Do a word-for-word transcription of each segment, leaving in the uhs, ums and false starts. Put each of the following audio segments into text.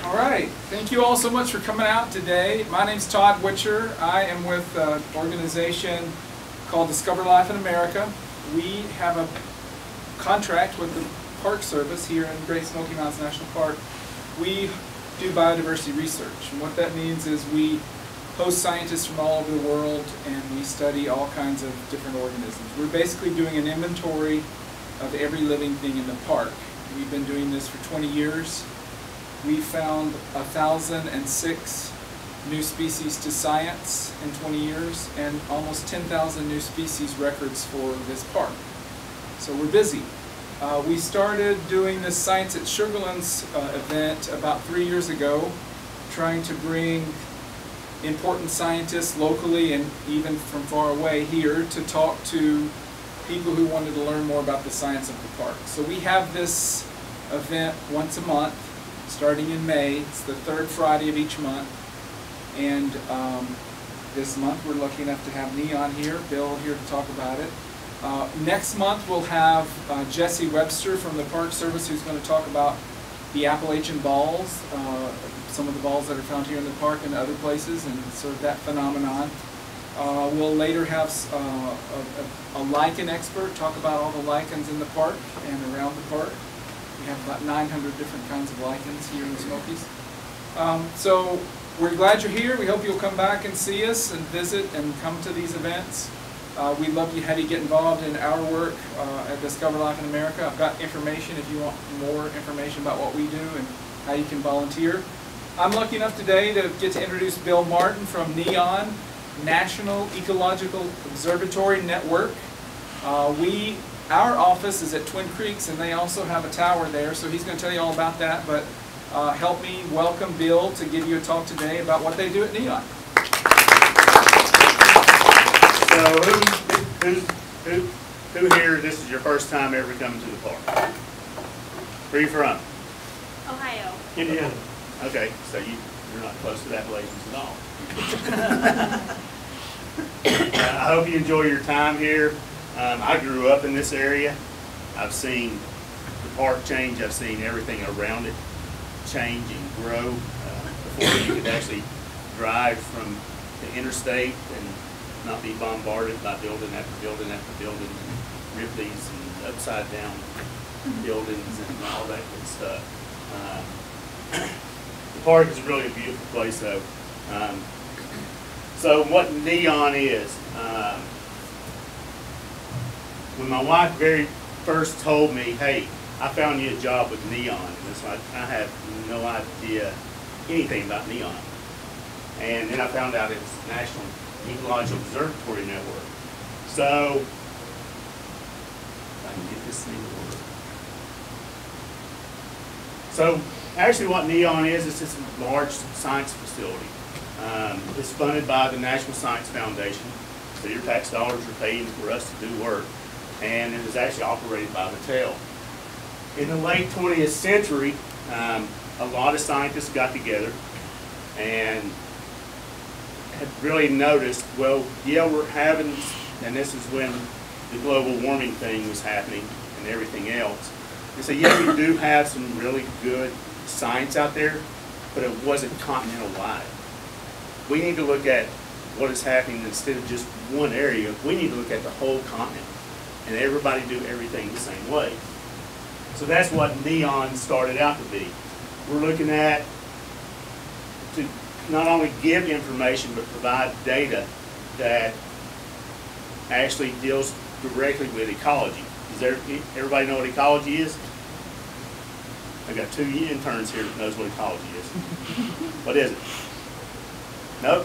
All right, thank you all so much for coming out today. My name's Todd Witcher. I am with an organization called Discover Life in America. We have a contract with the Park Service here in Great Smoky Mountains National Park. We do biodiversity research, and what that means is we host scientists from all over the world and we study all kinds of different organisms. We're basically doing an inventory of every living thing in the park. We've been doing this for twenty years. We found one thousand six new species to science in twenty years and almost ten thousand new species records for this park. So we're busy. Uh, we started doing this Science at Sugarlands uh, event about three years ago, trying to bring important scientists locally and even from far away here to talk to people who wanted to learn more about the science of the park. So we have this event once a month, starting in May. It's the third Friday of each month. And um, this month we're lucky enough to have NEON here, Bill here to talk about it. Uh, next month we'll have uh, Jesse Webster from the Park Service, who's going to talk about the Appalachian balls, uh, some of the balls that are found here in the park and other places, and sort of that phenomenon. Uh, we'll later have uh, a, a, a lichen expert talk about all the lichens in the park and around the park. We have about nine hundred different kinds of lichens here in the Smokies. Um, so we're glad you're here. We hope you'll come back and see us and visit and come to these events. Uh, we'd love to have you get involved in our work uh, at Discover Life in America. I've got information if you want more information about what we do and how you can volunteer. I'm lucky enough today to get to introduce Bill Martin from NEON, National Ecological Observatory Network. Uh, we, our office is at Twin Creeks, and they also have a tower there, so he's going to tell you all about that. But uh, help me welcome Bill to give you a talk today about what they do at NEON. So who, who's, who, who here, this is your first time ever coming to the park? Where are you from? Ohio. Indiana. Okay, so you, you're not close to the Appalachians at all. uh, I hope you enjoy your time here. Um, I grew up in this area. I've seen the park change. I've seen everything around it change and grow. Uh, before you could actually drive from the interstate and not be bombarded by building after building after building, and Ripley's and upside down buildings and all that good stuff. Um, the park is really a beautiful place though. Um, so what NEON is, um, when my wife very first told me, hey, I found you a job with NEON, and it's like, I have no idea anything about NEON. And then I found out it's National Ecological Observatory Network. So, if I can get this thing to work. So, actually what NEON is, is just a large science facility. Um, it's funded by the National Science Foundation, so your tax dollars are paying for us to do work. And it is actually operated by Battelle. In the late twentieth century, um, a lot of scientists got together and had really noticed, well, yeah, we're having, and this is when the global warming thing was happening and everything else. They said, yeah, we do have some really good science out there, but it wasn't continental wide. We need to look at what is happening instead of just one area. We need to look at the whole continent and everybody do everything the same way. So that's what NEON started out to be. We're looking at to not only give information, but provide data that actually deals directly with ecology. Does there, everybody know what ecology is? I've got two interns here that knows what ecology is. What is it? Nope.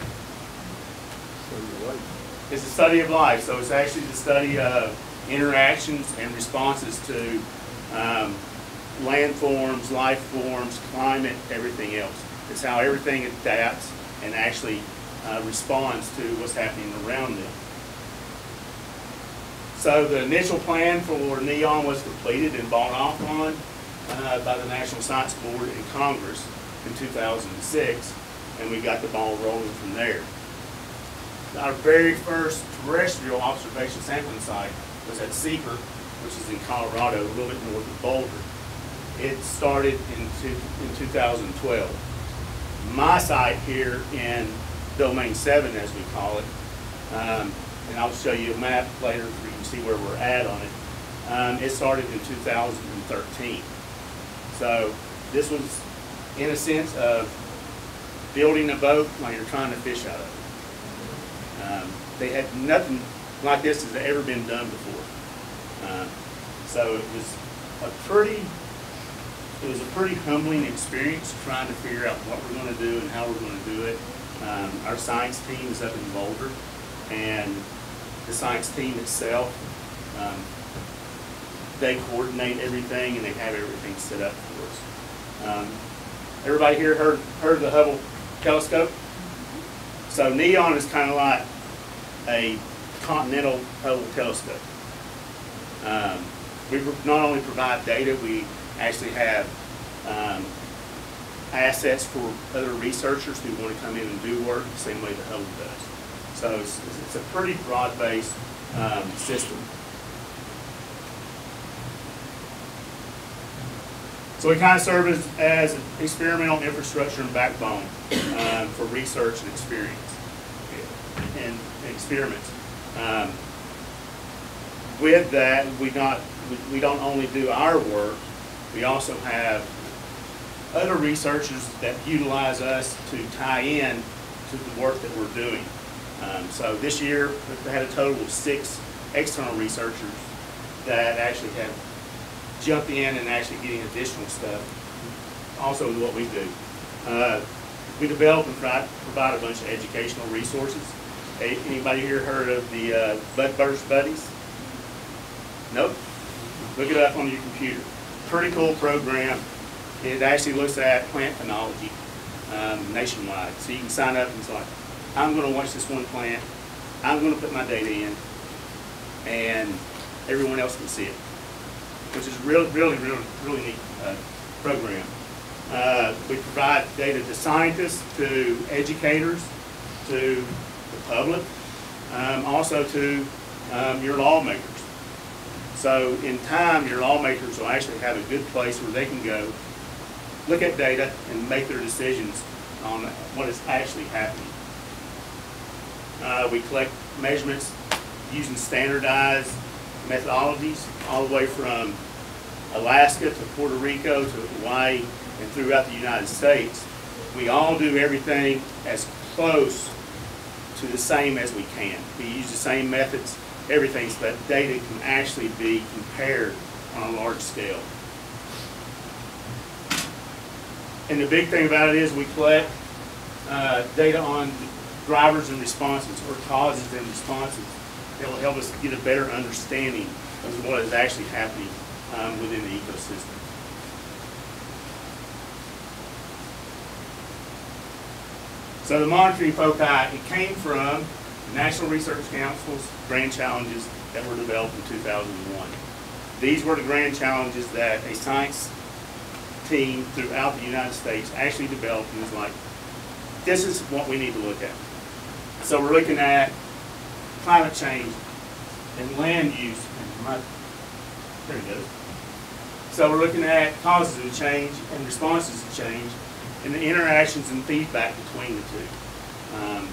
It's the study of life. So it's actually the study of interactions and responses to um, landforms, life forms, climate, everything else. It's how everything adapts and actually uh, responds to what's happening around them. So the initial plan for NEON was completed and bought off on uh, by the National Science Board in Congress in two thousand six, and we got the ball rolling from there. Our very first terrestrial observation sampling site was at Seeker, which is in Colorado, a little bit north of Boulder. it started in, two, in two thousand twelve. My site here in Domain seven, as we call it, um, and I'll show you a map later so you can see where we're at on it. Um, it started in two thousand thirteen. So this was, in a sense, of building a boat while you're trying to fish out of it. Um, they had nothing like this has ever been done before. Um, so it was a pretty, it was a pretty humbling experience trying to figure out what we're going to do and how we're going to do it. Um, our science team is up in Boulder, and the science team itself, um, they coordinate everything and they have everything set up for us. Um, everybody here heard, heard of the Hubble telescope? So NEON is kind of like a continental Hubble telescope. Um, we not only provide data, we actually have um, assets for other researchers who want to come in and do work the same way the Hubble does. So it's, it's a pretty broad-based um, system. So we kind of serve as, as an experimental infrastructure and backbone um, for research and experience and experiments. Um, with that, we not we, we don't only do our work, we also have other researchers that utilize us to tie in to the work that we're doing. Um, so this year, we had a total of six external researchers that actually have jumped in and actually getting additional stuff. Also with what we do. Uh, we develop and provide, provide a bunch of educational resources. Hey, anybody here heard of the uh, Bud Burst Buddies? Nope. Look it up on your computer. Pretty cool program. It actually looks at plant phenology um, nationwide. So you can sign up and it's like, I'm going to watch this one plant, I'm going to put my data in, and everyone else can see it, which is really, really, really, really neat uh, program. Uh, we provide data to scientists, to educators, to the public, um, also to um, your lawmakers. So in time, your lawmakers will actually have a good place where they can go look at data and make their decisions on what is actually happening. Uh, we collect measurements using standardized methodologies all the way from Alaska to Puerto Rico to Hawaii and throughout the United States. We all do everything as close to the same as we can. We use the same methods, everything, so that data can actually be compared on a large scale. And the big thing about it is we collect uh, data on drivers and responses, or causes and responses, that will help us get a better understanding of what is actually happening um, within the ecosystem. So the monitoring foci, it came from the National Research Council's grand challenges that were developed in two thousand one. These were the grand challenges that a science team throughout the United States actually developed and was like, this is what we need to look at. So we're looking at climate change and land use. There it goes. So we're looking at causes of change and responses to change and the interactions and feedback between the two. Um,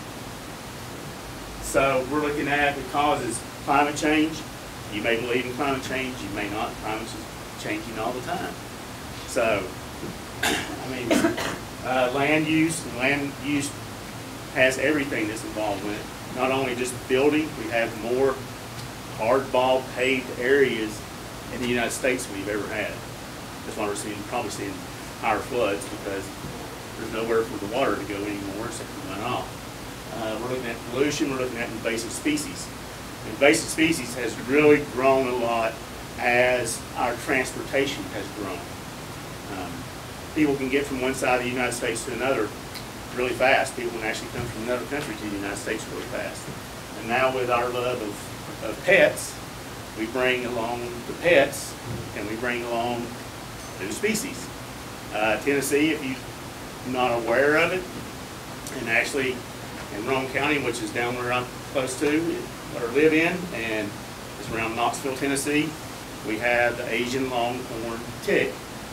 so we're looking at the causes. Climate change. You may believe in climate change, you may not. Climate is changing all the time. So, I mean, uh, land use, and land use has everything that's involved with it. Not only just building, we have more hardball paved areas in the United States than we've ever had. That's why we're seeing, probably seeing higher floods, because there's nowhere for the water to go anymore except for run off. Uh, we're looking at pollution, we're looking at invasive species. Invasive species has really grown a lot as our transportation has grown. Um, people can get from one side of the United States to another really fast. People can actually come from another country to the United States really fast. And now with our love of, of pets, we bring along the pets and we bring along new species. Uh, Tennessee, if you're not aware of it, and actually in Rome County, which is down where I'm close to or live in, and it's around Knoxville, Tennessee, we have the Asian longhorn tick.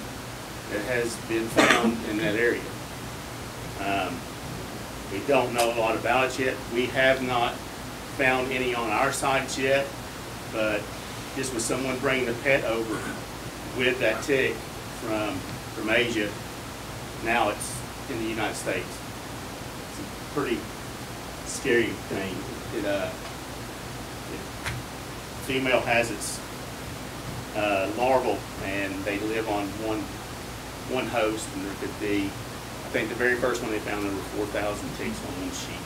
that has been found in that area. Um, we don't know a lot about it yet. We have not found any on our sites yet, but just with someone bringing a pet over with that tick from, from Asia, now it's in the United States. It's a pretty scary thing. It, uh, it, female has its uh, larval, and they live on one one host, and there could be, I think the very first one they found, there were four thousand ticks on one sheep.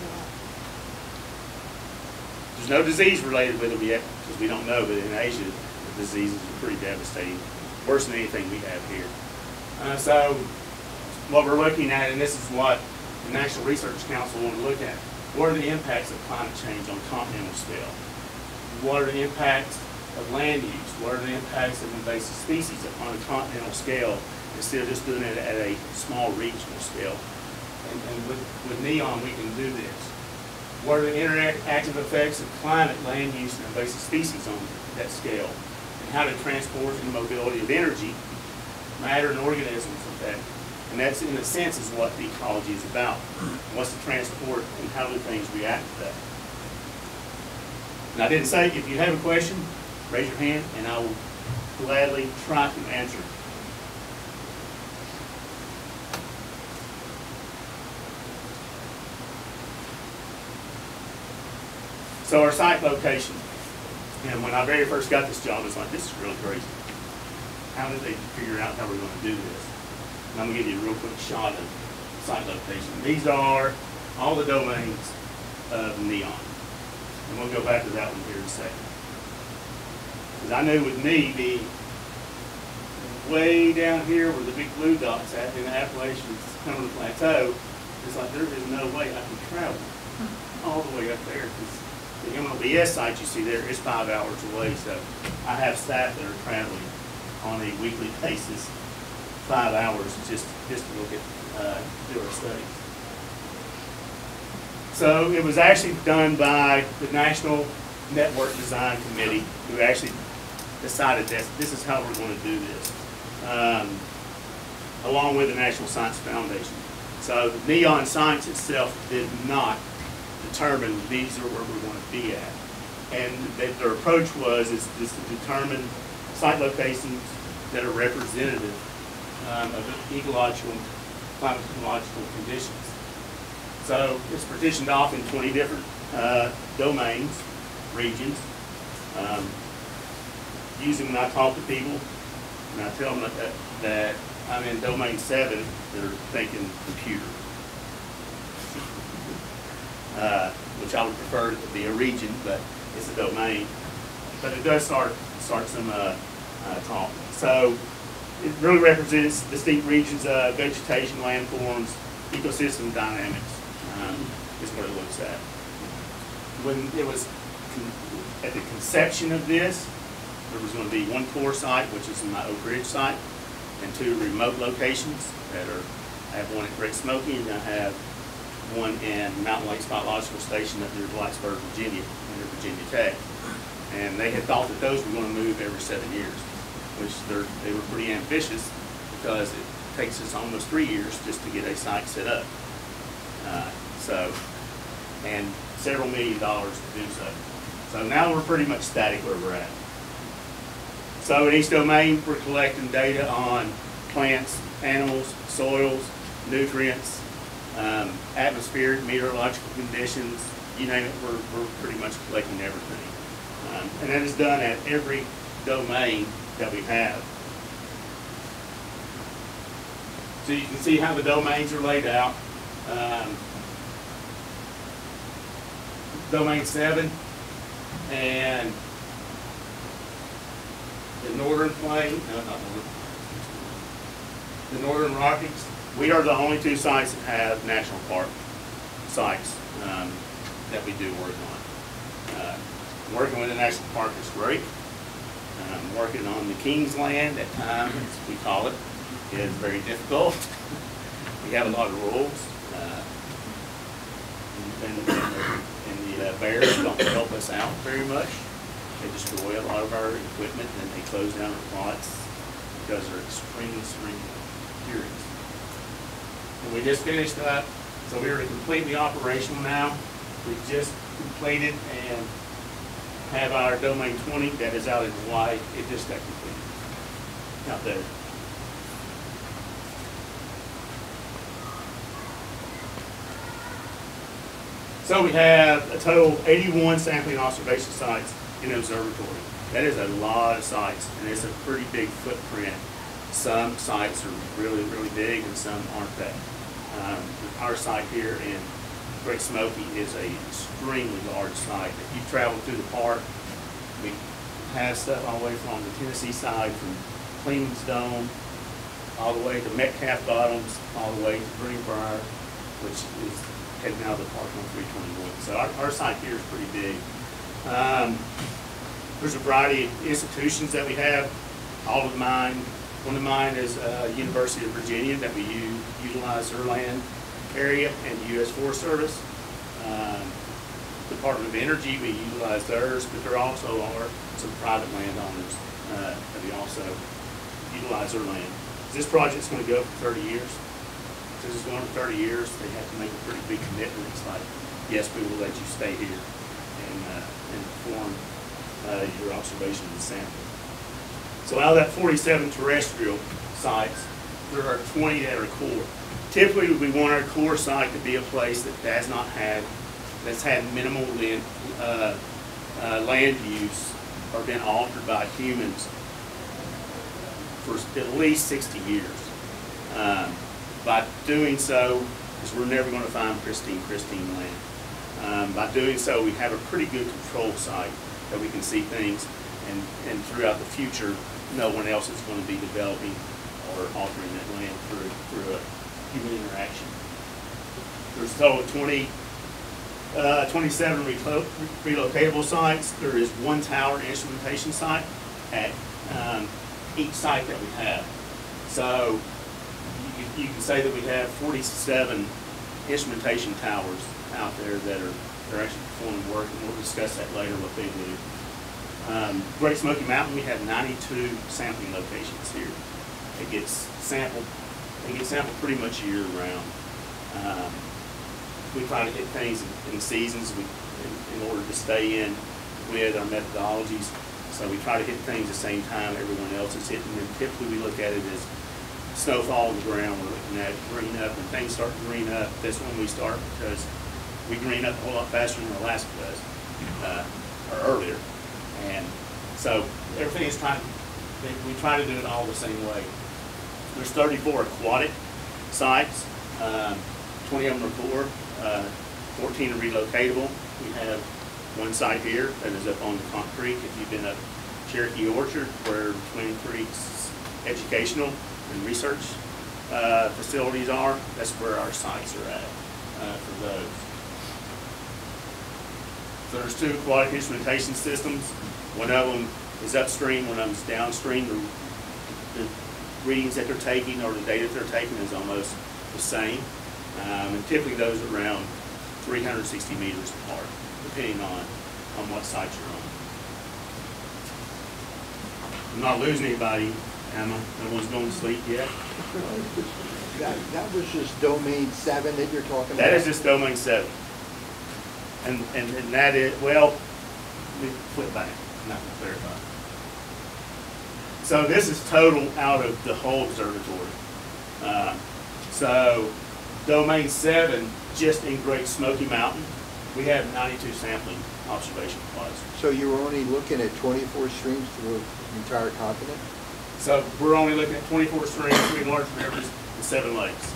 There's no disease related with them yet, because we don't know, but in Asia, the diseases are pretty devastating, worse than anything we have here. Uh, so, what we're looking at, and this is what the National Research Council want to look at, what are the impacts of climate change on continental scale? What are the impacts of land use? What are the impacts of invasive species on a continental scale, instead of just doing it at a small regional scale? And, and with, with NEON, we can do this. What are the interactive effects of climate, land use, and invasive species on that scale? And how to transport and mobility of energy, matter, and organisms with that. And that's, in a sense, is what the ecology is about. What's the transport, and how do things react to that? And I didn't say, if you have a question, raise your hand, and I will gladly try to answer. So our site location, and when I very first got this job, I was like, this is really crazy. How did they figure out how we're going to do this? And I'm going to give you a real quick shot of site location. These are all the domains of NEON. And we'll go back to that one here in a second. Because I knew with me being way down here where the big blue dots at in the Appalachian Cumberland Plateau, it's like there is no way I can travel all the way up there. The M L B S site you see there is five hours away, so I have staff that are traveling on a weekly basis, five hours just, just to look at, uh, do our studies. So it was actually done by the National Network Design Committee, who actually decided that this is how we're going to do this, um, along with the National Science Foundation. So NEON Science itself did not determine these are where we're going to be at. And that their approach was is, is to determine site locations that are representative um, of ecological, climate-ecological conditions. So it's partitioned off in twenty different uh, domains, regions. Um, usually when I talk to people and I tell them that, that I'm in domain seven, they're thinking computer. Uh, which I would prefer it to be a region, but it's a domain. But it does start start some uh, uh, talk. So it really represents distinct regions of vegetation, landforms, ecosystem dynamics. Um, is what it looks at. When it was at the conception of this, there was going to be one core site, which is my Oak Ridge site, and two remote locations that are. I have one at Great Smoky, and I have one in Mountain Lake Spotlogical Station up near Blacksburg, Virginia, under Virginia Tech. And they had thought that those were going to move every seven years, which they're, they were pretty ambitious because it takes us almost three years just to get a site set up. Uh, so, and several million dollars to do so. So now we're pretty much static where we're at. So in each domain, we're collecting data on plants, animals, soils, nutrients, Um, atmospheric, meteorological conditions, you name it, we're, we're pretty much collecting everything. Um, and that is done at every domain that we have. So you can see how the domains are laid out. Um, domain seven and the northern plain, no, not northern, the northern Rockies. We are the only two sites that have national park sites um, that we do work on. Uh, working with the national park is great. Um, working on the King's Land at times, as we call it, is very difficult. We have a lot of rules. Uh, and, and, and the uh, bears don't help us out very much. They destroy a lot of our equipment and they close down our plots. because they're extremely stringent hearings. And we just finished up, so we are completely operational now. We just completed and have our domain twenty that is out in Hawaii. It just got completed out there. So we have a total of eighty-one sampling observation sites in the observatory. That is a lot of sites, and it's a pretty big footprint. Some sites are really, really big, and some aren't that. Um, our site here in Great Smoky is a extremely large site. If you travel through the park, we have stuff all the way from the Tennessee side, from Cleveland's Dome, all the way to Metcalf Bottoms, all the way to Greenbrier, which is heading out of the park on three twenty-one. So our, our site here is pretty big. Um, there's a variety of institutions that we have. All of mine, one of mine is uh, University of Virginia that we use, utilize their land area, and the U S Forest Service. Um, Department of Energy, we utilize theirs, but there also are some private landowners uh, that we also utilize their land. This project's going to go for thirty years. This is going for thirty years. They have to make a pretty big commitment. It's like, yes, we will let you stay here and, uh, and perform uh, your observation and sampling. So out of that forty-seven terrestrial sites, there are twenty that are core. Typically, we want our core site to be a place that does not have, that's had minimal land, uh, uh, land use or been altered by humans for at least sixty years. Um, by doing so, because we're never going to find pristine, pristine land. Um, by doing so, we have a pretty good control site that we can see things, and, and throughout the future, no one else is going to be developing or altering that land through, through a human interaction. There's a total of twenty, uh, twenty-seven relo relocatable sites. There is one tower instrumentation site at um, each site that we have. So you can, you can say that we have forty-seven instrumentation towers out there that are they're actually performing work, and we'll discuss that later, what they do. Um, Great Smoky Mountain, we have ninety-two sampling locations here. It gets sampled, it gets sampled pretty much year round. Um, we try to hit things in, in seasons we, in, in order to stay in with our methodologies. So we try to hit things the same time everyone else is hitting them. Typically we look at it as snowfall on the ground. We're looking at green up. When things start to green up, that's when we start, because we green up a whole lot faster than Alaska does, uh, or earlier. And so everything is trying, we try to do it all the same way. There's thirty-four aquatic sites, um, twenty of them are core, uh, fourteen are relocatable. We have one site here that is up on the Conch Creek. If you've been up Cherokee Orchard, where Twin Creek's educational and research uh, facilities are, that's where our sites are at uh, for those. So there's two aquatic instrumentation systems. One of them is upstream, one of them is downstream. The, the readings that they're taking or the data that they're taking is almost the same. Um, and typically those are around three hundred sixty meters apart, depending on, on what site you're on. I'm not losing anybody, Emma. No one's going to sleep yet. That, that was just domain seven that you're talking about? That is just domain seven. And, and, and that is, well, let me flip back. I'm not going to clarify. So this is total out of the whole observatory. Uh, so domain seven, just in Great Smoky Mountain, we have ninety-two sampling observation plots. So you were only looking at twenty-four streams through the entire continent? So we're only looking at twenty-four streams, three large rivers, and seven lakes.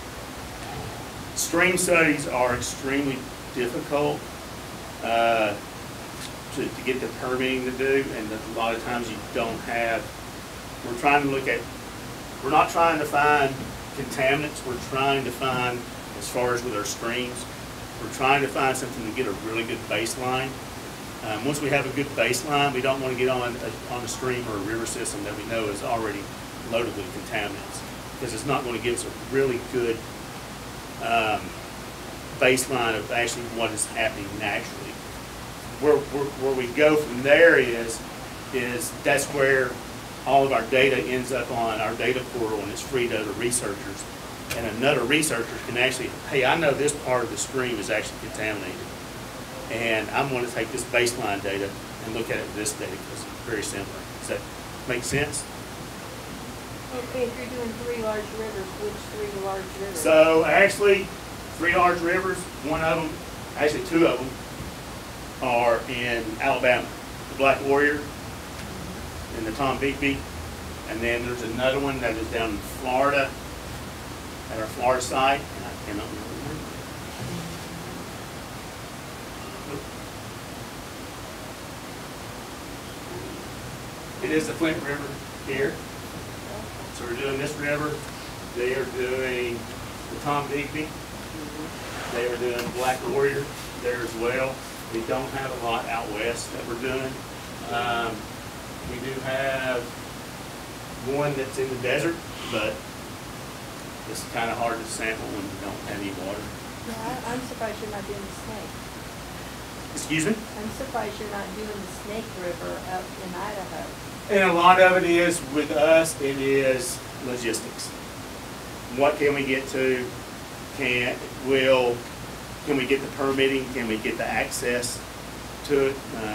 Stream studies are extremely difficult uh, to, to get the permitting to do, and a lot of times you don't have, we're trying to look at, we're not trying to find contaminants, we're trying to find, as far as with our streams, we're trying to find something to get a really good baseline. Um, once we have a good baseline, we don't want to get on a, on a stream or a river system that we know is already loaded with contaminants, because it's not going to give us a really good um, baseline of actually what is happening naturally. Where, where, where we go from there is, is that's where all of our data ends up on our data portal and it's free to other researchers. And another researcher can actually, hey, I know this part of the stream is actually contaminated. And I'm going to take this baseline data and look at it with this data because it's very similar. Does that make sense? Okay, if you're doing three large rivers, which three large rivers? So actually, three large rivers, one of them, actually two of them, are in Alabama. The Black Warrior and the Tombigbee. And then there's another one that is down in Florida, at our Florida site, and I cannot remember. It is the Flint River here. So we're doing this river. They are doing the Tombigbee. They are doing Black Warrior there as well. We don't have a lot out west that we're doing. Um, we do have one that's in the desert, but it's kind of hard to sample when you don't have any water. Yeah, I- I'm surprised you're not doing the Snake. Excuse me? I'm surprised you're not doing the Snake River up in Idaho. And a lot of it is, with us, it is logistics. What can we get to? Can, will, can we get the permitting? Can we get the access to it?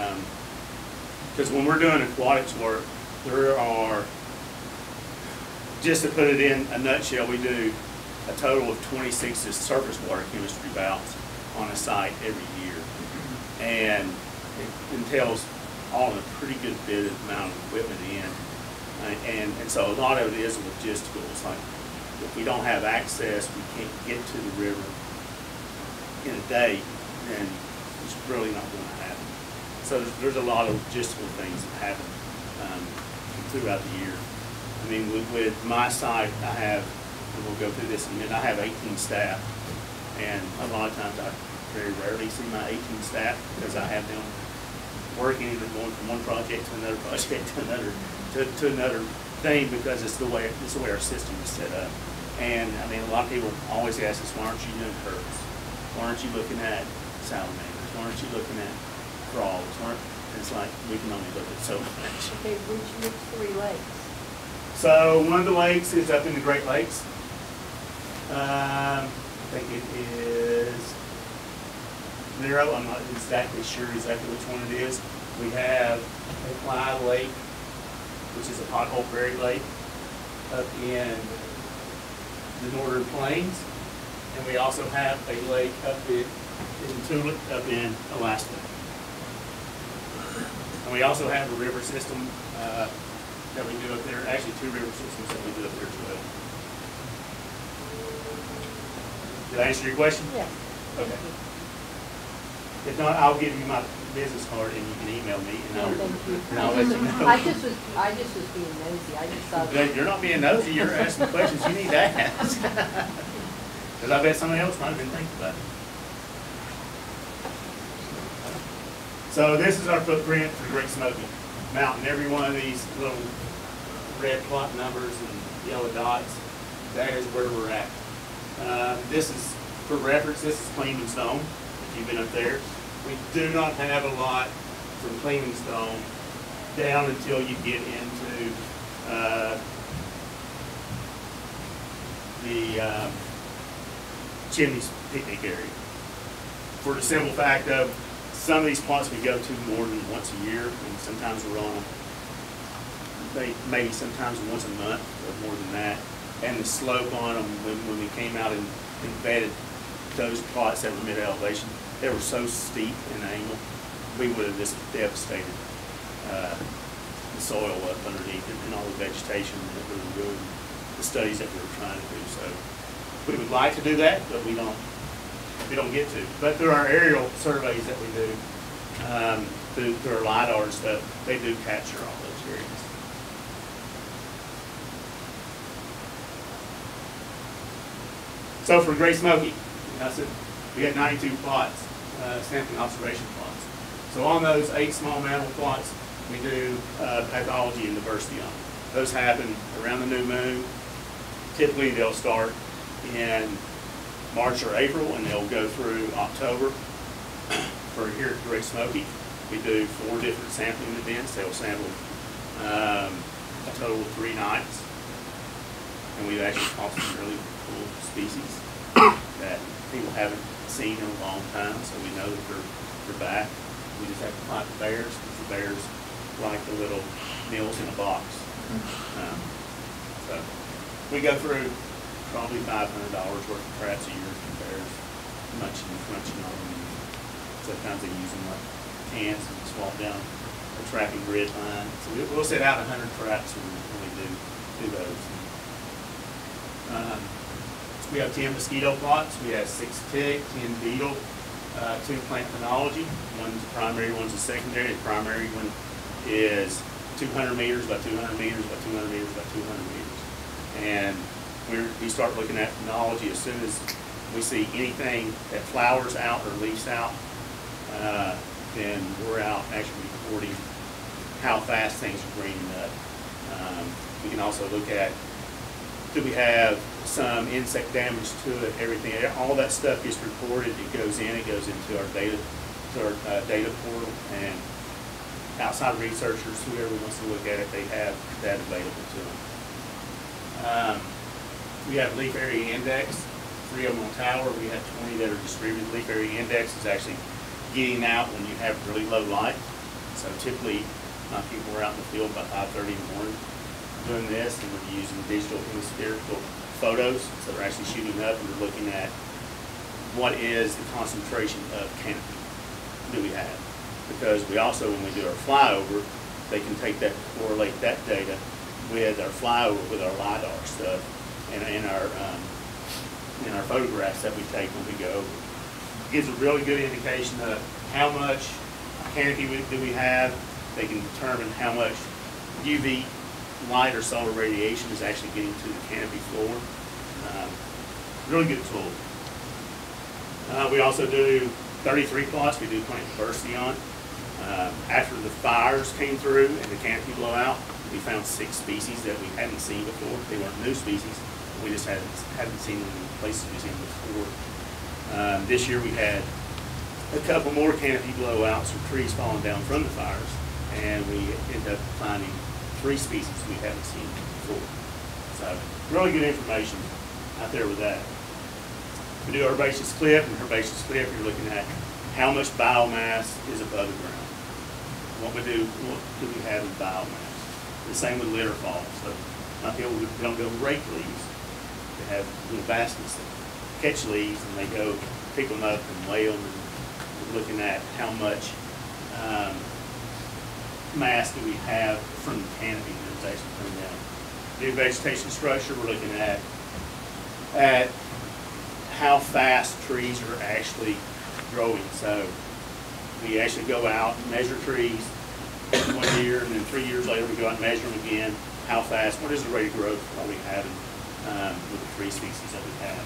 Because when we're doing aquatics work, there are, just to put it in a nutshell, we do a total of twenty-six surface water chemistry valves on a site every year. And it entails all in a pretty good bit of amount of equipment in. Uh, and, and so a lot of it is logistical. It's like, if we don't have access, we can't get to the river in a day, then it's really not going to happen. So there's, there's a lot of logistical things that happen um, throughout the year. I mean, with, with my site, I have, and we'll go through this in a minute, I have eighteen staff. And a lot of times I very rarely see my eighteen staff because I have them working, either going from one project to another project to another to, to another thing, because it's the way it's the way our system is set up. And I mean, a lot of people always ask us, why aren't you doing curves? Why aren't you looking at salamanders? Why aren't you looking at frogs? Why aren't, and it's like, we can only look at so much. Okay, which, which three lakes? So one of the lakes is up in the Great Lakes. Um, I think it is Nero. I'm not exactly sure exactly which one it is. We have a Clyde Lake, which is a pothole buried lake, up in the Northern Plains. And we also have a lake up in, in Tulip, up in Alaska. And we also have a river system uh, that we do up there, actually two river systems that we do up there as well. Did I answer your question? Yes. Okay. If not, I'll give you my business card and you can email me and I'll, No, thank you. and I'll let you know. I just was, I just was being nosy. I just saw. But you're not being nosy, you're asking questions you need to ask. Because I bet somebody else might have been thinking about it. So this is our footprint for the Great Smoky Mountain. Every one of these little red plot numbers and yellow dots, that is where we're at. Uh, this is, for reference, this is Cleaning Stone, if you've been up there. We do not have a lot from Cleaning Stone down until you get into uh, the uh, Chimneys picnic area. For the simple fact of, some of these plots we go to more than once a year, and sometimes we're on them, maybe sometimes once a month, or more than that. And the slope on them, when, when we came out and, and vetted those plots that were mid-elevation, they were so steep in angle, we would have just devastated uh, the soil up underneath it and all the vegetation that we were doing, the studies that we were trying to do. So we would like to do that, but we don't. We don't get to. But through our aerial surveys that we do, um, through, through our LiDAR and stuff, they do capture all those areas. So for Great Smoky, I said we got ninety-two plots, uh, sampling observation plots. So on those eight small mammal plots, we do uh, pathology and diversity on them. Those happen around the new moon. Typically they'll start in March or April, and they'll go through October. For here at Great Smoky, we do four different sampling events. They'll sample um, a total of three nights. And we've actually caught some really cool species that people haven't seen in a long time, so we know that they're, they're back. We just have to find the bears, because the bears like the little meals in a box. Um, so we go through probably five hundred dollars worth of traps a year for bears, munching and crunching on them. Sometimes they use them like cans and swap down a trapping grid line. So we, we'll set out a hundred traps when, when we do, do those. Um, we have ten mosquito plots, we have six tick, ten beetle, uh, two plant phenology. One's a primary, one's a secondary. The primary one is two hundred meters by two hundred meters by two hundred meters by two hundred meters. And we're, we start looking at phenology as soon as we see anything that flowers out or leaves out, uh, then we're out actually recording how fast things are greening up. Um, we can also look at, do we have some insect damage to it, everything, all that stuff gets recorded, it goes in, it goes into our data, to our uh, data portal, and outside researchers, whoever wants to look at it, they have that available to them. Um, we have leaf area index, three of them on tower, we have twenty that are distributed. Leaf area index is actually getting out when you have really low light. So typically, my people are out in the field by five thirty in the morning doing this, and we're using digital hemispherical photos. So they're actually shooting up and they're looking at what is the concentration of canopy do we have. Because we also, when we do our flyover, they can take that, correlate that data with our flyover, with our LiDAR stuff, and in our um, in our photographs that we take when we go over. Gives a really good indication of how much canopy we, do we have. They can determine how much U V light or solar radiation is actually getting to the canopy floor. Um, really good tool. Uh, we also do thirty-three plots. We do plant diversity on. Uh, after the fires came through and the canopy blowout, we found six species that we hadn't seen before. They weren't new species. We just hadn't, hadn't seen them in places we've seen them before. Um, this year we had a couple more canopy blowouts from trees falling down from the fires, and we ended up finding three species we haven't seen before. So really good information out there with that. We do herbaceous cliff, and herbaceous cliff you're looking at how much biomass is above the ground. What we do, what do we have in biomass? The same with litter fall. So my people don't go rake leaves. They have little baskets that catch leaves, and they go pick them up and weigh them, and we're looking at how much um, mass do we have from the canopy that's actually coming down. New vegetation structure, we're looking at at how fast trees are actually growing. So we actually go out and measure trees one year, and then three years later we go out and measure them again. How fast, what is the rate of growth are we having um, with the tree species that we have.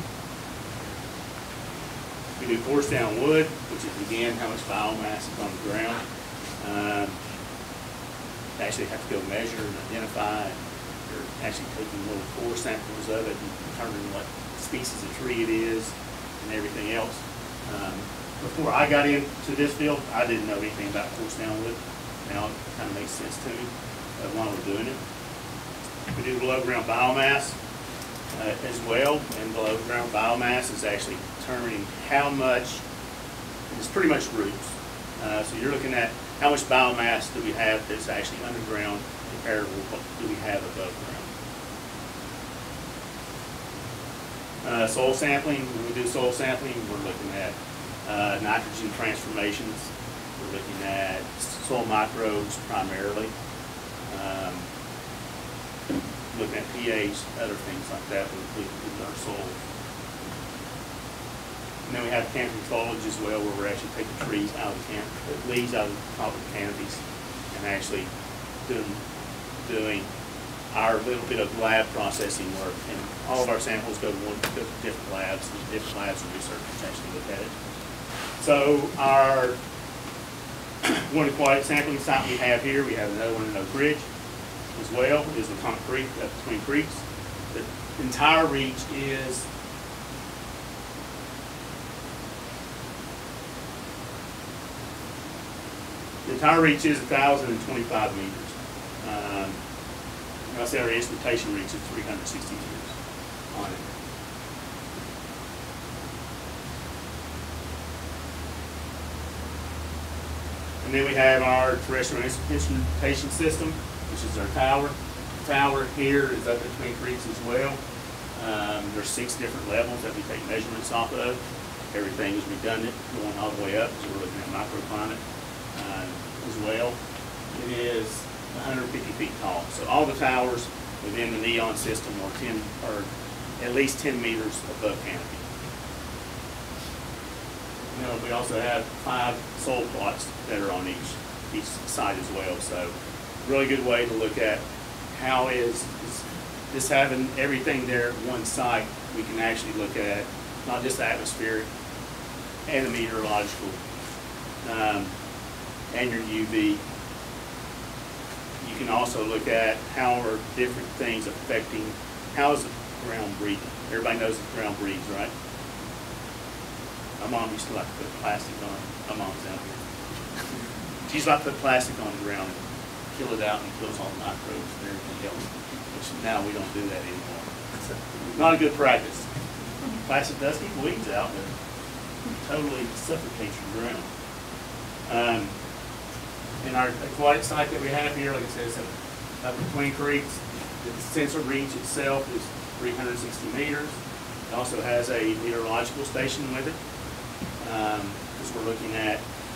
We do force down wood, which is again how much biomass is on the ground. Um, actually have to go measure and identify. You're actually taking little core samples of it and determining what species of tree it is and everything else. Um, before I got into this field, I didn't know anything about force down wood. Now it kind of makes sense to me uh, while we're doing it. We do below ground biomass uh, as well, and below ground biomass is actually determining how much, it's pretty much roots. Uh, so you're looking at how much biomass do we have that's actually underground compared to what do we have above ground. Uh, soil sampling, when we do soil sampling, we're looking at uh, nitrogen transformations. We're looking at soil microbes primarily. Um, looking at pH, other things like that with, with, with our soil. And then we have canopy foliage as well, where we're actually taking trees out of the canopy, leaves out of the top of the canopies, and actually doing, doing our little bit of lab processing work. And all of our samples go to, one, go to different labs, and different labs and researchers actually look at it. So our one aquatic sampling site we have here, we have another one in Oak Ridge as well, is the Comet Creek, up between creeks. The entire reach is The entire reach is one thousand twenty-five meters. Um, And I say our instrumentation reaches three hundred sixty years on it. And then we have our terrestrial instrumentation system, which is our tower. The tower here is up at Twin Creeks as well. Um, there's six different levels that we take measurements off of. Everything is redundant, going all the way up, so we're looking at microclimate uh, as well. It is one hundred fifty feet tall. So all the towers within the NEON system are ten, or at least ten meters above canopy. You know, we also have five soil plots that are on each each side as well. So really good way to look at how is, is this having everything there at one site. We can actually look at not just the atmospheric and the meteorological um, and your U V. You can also look at how are different things affecting, how is the ground breathing? Everybody knows the ground breathes, right? My mom used to like to put plastic on, my mom's out here. She used to like to put plastic on the ground and kill it out and it kills all the microbes and everything else, which now we don't do that anymore. It's not a good practice. Plastic does keep weeds out, but it totally suffocates your ground. Um, in our aquatic site that we have here, like I said, it's up at Twin Creeks. The sensor reach itself is three hundred sixty meters. It also has a meteorological station with it, because um, we're looking at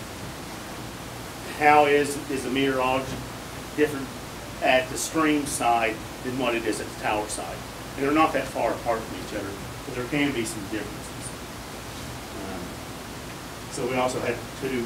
how is, is the meteorology different at the stream side than what it is at the tower side. And they're not that far apart from each other, but there can be some differences. Um, so we also have two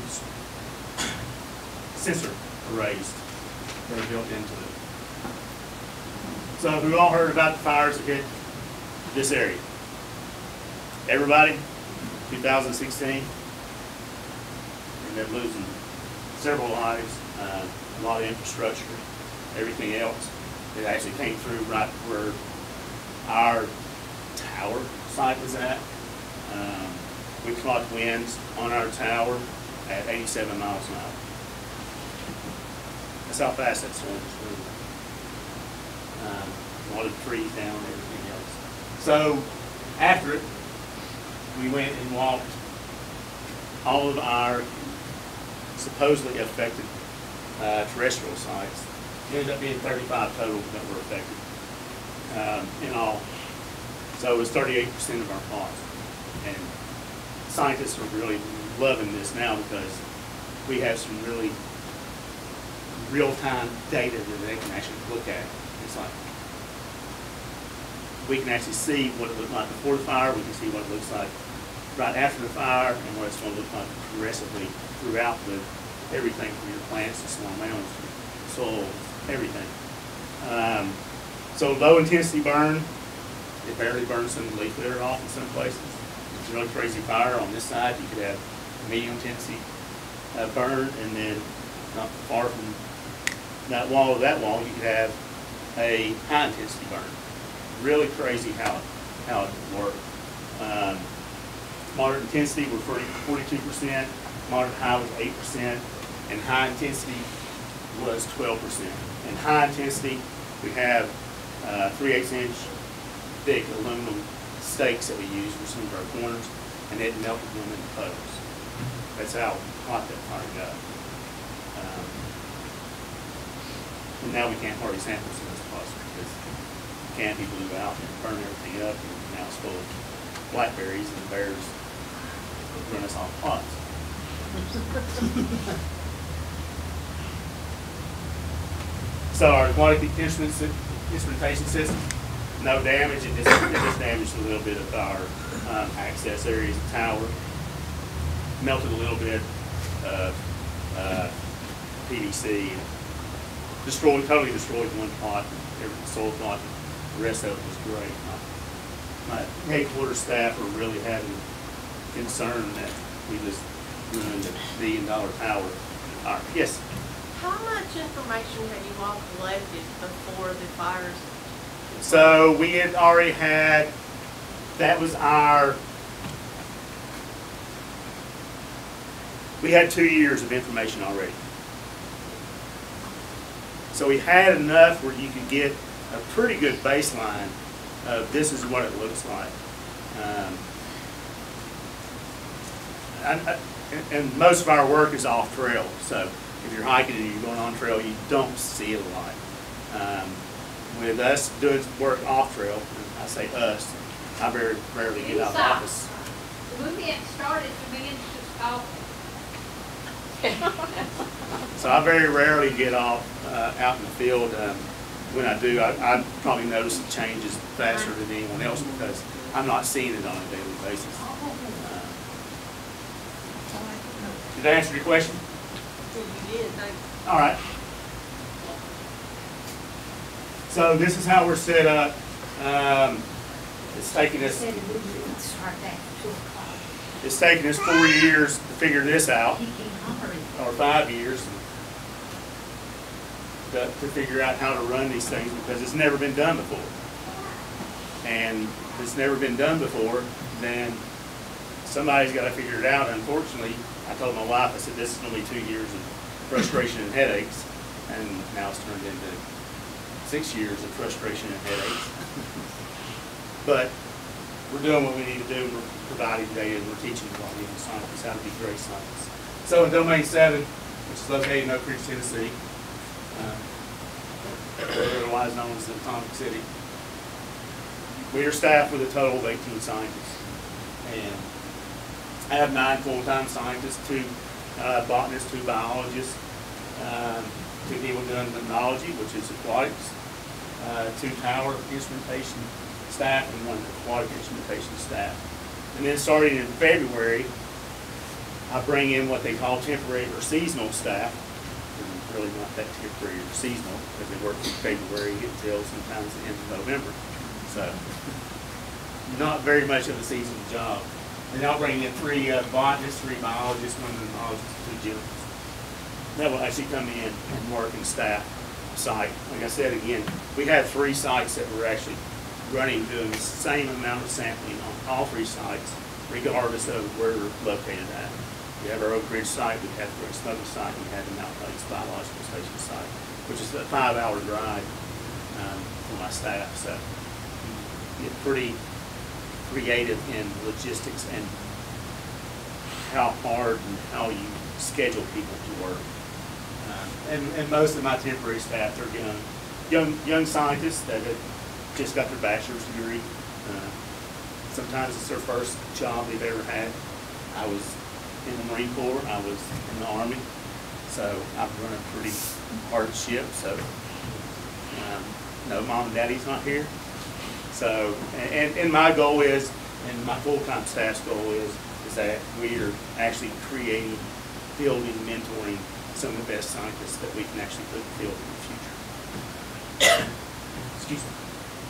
sensor arrays that are built into it. So we've all heard about the fires that hit this area. Everybody, two thousand sixteen, ended up losing several lives, uh, a lot of infrastructure, everything else. It actually came through right where our tower site was at. Um, we clocked winds on our tower at eighty-seven miles an hour. That's how fast that storm was moving. Um, a lot of trees down and everything else. So after it, we went and walked all of our supposedly affected uh, terrestrial sites. It ended up being thirty-five total that were affected um, in all. So it was thirty-eight percent of our plots. And scientists are really loving this now because we have some really real-time data that they can actually look at. It's like we can actually see what it looked like before the fire, we can see what it looks like right after the fire, and what it's going to look like progressively throughout the everything from your plants to small mounds, soil, everything. Um, so low intensity burn, it barely burns some leaf litter off in some places. It's a really crazy fire on this side. You could have medium intensity uh, burn, and then not far from that wall to that wall, you could have a high intensity burn. Really crazy how it, how it would work. Um, moderate intensity were forty-two percent, moderate high was eight percent, and high intensity was twelve percent. And high intensity, we have uh, three eighths inch thick aluminum stakes that we use for some of our corners, and it melted them into puddles. That's how hot that fire got. Um, and now we can't hardly sample some of this possible because the canopy blew out and burned everything up, and now it's full of blackberries, and the bears run us off pots. So our aquatic instrumentation system, no damage. It just, it just damaged a little bit of our um, access areas, the tower. Melted a little bit of uh, P V C. Destroyed, totally destroyed one plot, every soil plot. The rest of it was great. My, my headquarters staff are really having concern that we just ruined a billion dollar tower. All right, yes? How much information had you all collected before the fires? So we had already had, that was our, we had two years of information already. So we had enough where you could get a pretty good baseline of this is what it looks like. Um, I, I, and most of our work is off trail, so if you're hiking and you're going on trail, you don't see it a lot. Um, with us doing work off trail, and I say us, I very rarely get out of the office. We're getting started, the man's just talking. So I very rarely get off uh, out in the field. Um, when I do, I, I probably notice the changes faster than anyone else because I'm not seeing it on a daily basis. Uh, did I answer your question? You did, thank you. All right. So this is how we're set up. Um, it's taking us Said we would start that at two o'clock. it's taking us four years to figure this out, He can't hurry. or five years to, to figure out how to run these things because it's never been done before. And if it's never been done before, then somebody's got to figure it out. Unfortunately, I told my wife, I said, this is going to be two years of frustration and headaches, and now it's turned into six years of frustration and headaches. But we're doing what we need to do. We're providing data and we're teaching young scientists how to be great scientists. So in Domain seven, which is located in Oak Ridge, Tennessee, uh, otherwise known as the Atomic City, we are staffed with a total of eighteen scientists. And I have nine full-time scientists, two uh, botanists, two biologists, um, two people doing ethnology, which is aquatics, uh, two tower instrumentation staff, and one aquatic instrumentation staff. And then starting in February, I bring in what they call temporary or seasonal staff. And really not that temporary or seasonal, because they work from February until sometimes the end of November. So, not very much of a seasonal job. And I'll bring in three uh, botanists, three biologists, one entomologist, two geologists. That will actually come in and work and staff site. Like I said again, we have three sites that we're actually running, doing the same amount of sampling on all three sites, regardless of where we're located at. We have our Oak Ridge site, we have our Smoky site, and we have the Mountain Lakes Biological Station site, which is a five-hour drive um, for my staff. So get pretty creative in logistics and how hard and how you schedule people to work. Um, and, and most of my temporary staff are young, young, young scientists that have just got their bachelor's degree. Uh, sometimes it's their first job they've ever had. I was in the Marine Corps, I was in the Army, so I've run a pretty hard ship. So um, no, mom and daddy's not here. So, and, and my goal is, and my full-time staff's goal is, is that we are actually creating, building, mentoring some of the best scientists that we can actually put in the field in the future. Excuse me.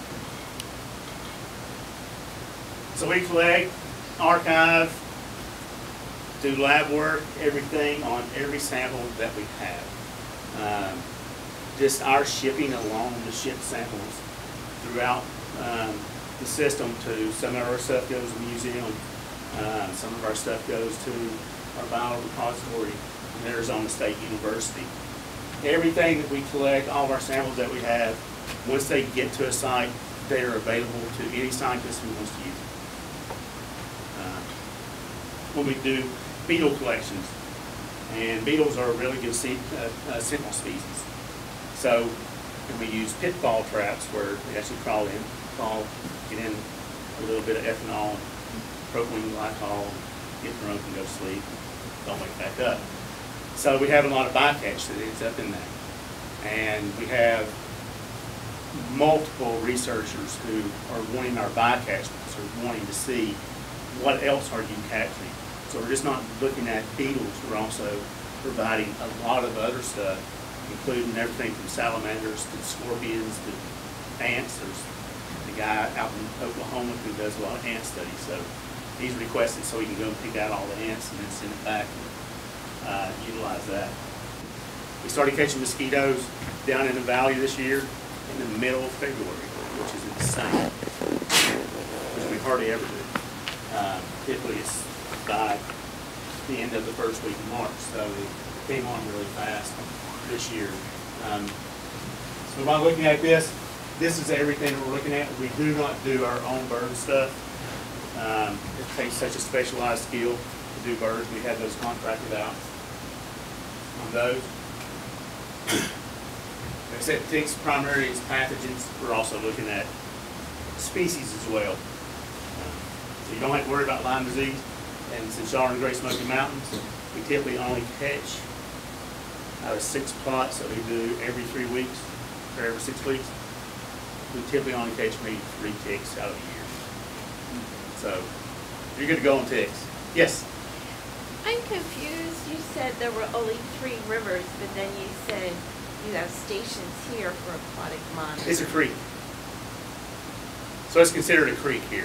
So we collect, archive, do lab work, everything on every sample that we have. Um, just our shipping alone to ship samples throughout um, the system to some of our stuff goes to the museum, um, some of our stuff goes to our biorepository in Arizona State University. Everything that we collect, all of our samples that we have, once they get to a site, they are available to any scientist who wants to use it. Uh, when we do beetle collections, and beetles are a really good se uh, uh, sentinel species. So, and we use pitfall traps where they actually crawl in, fall, get in a little bit of ethanol, propylene glycol, get drunk and go to sleep, don't wake back up. So we have a lot of bycatch that ends up in that. And we have multiple researchers who are wanting our bycatch because they're wanting to see what else are you capturing. So we're just not looking at beetles, we're also providing a lot of other stuff, including everything from salamanders to scorpions to ants. There's the guy out in Oklahoma who does a lot of ant studies. So he's requested so he can go and pick out all the ants and then send it back and uh, utilize that. We started catching mosquitoes down in the valley this year in the middle of February, which is insane, which we hardly ever do. Um, typically it's by the end of the first week of March, so it came on really fast this year. Um, so by looking at this, this is everything we're looking at. We do not do our own bird stuff. Um, it takes such a specialized skill to do birds. We have those contracted out on those. Like I said, ticks primarily as pathogens. We're also looking at species as well. Um, so you don't have to worry about Lyme disease. And since y'all are in the Great Smoky Mountains, we typically only catch out of six plots that we do every three weeks, or every six weeks. We typically only catch maybe three ticks out of a year. So you're good to go on ticks. Yes? I'm confused. You said there were only three rivers, but then you said you have stations here for aquatic monitoring. It's a creek. So it's considered a creek here.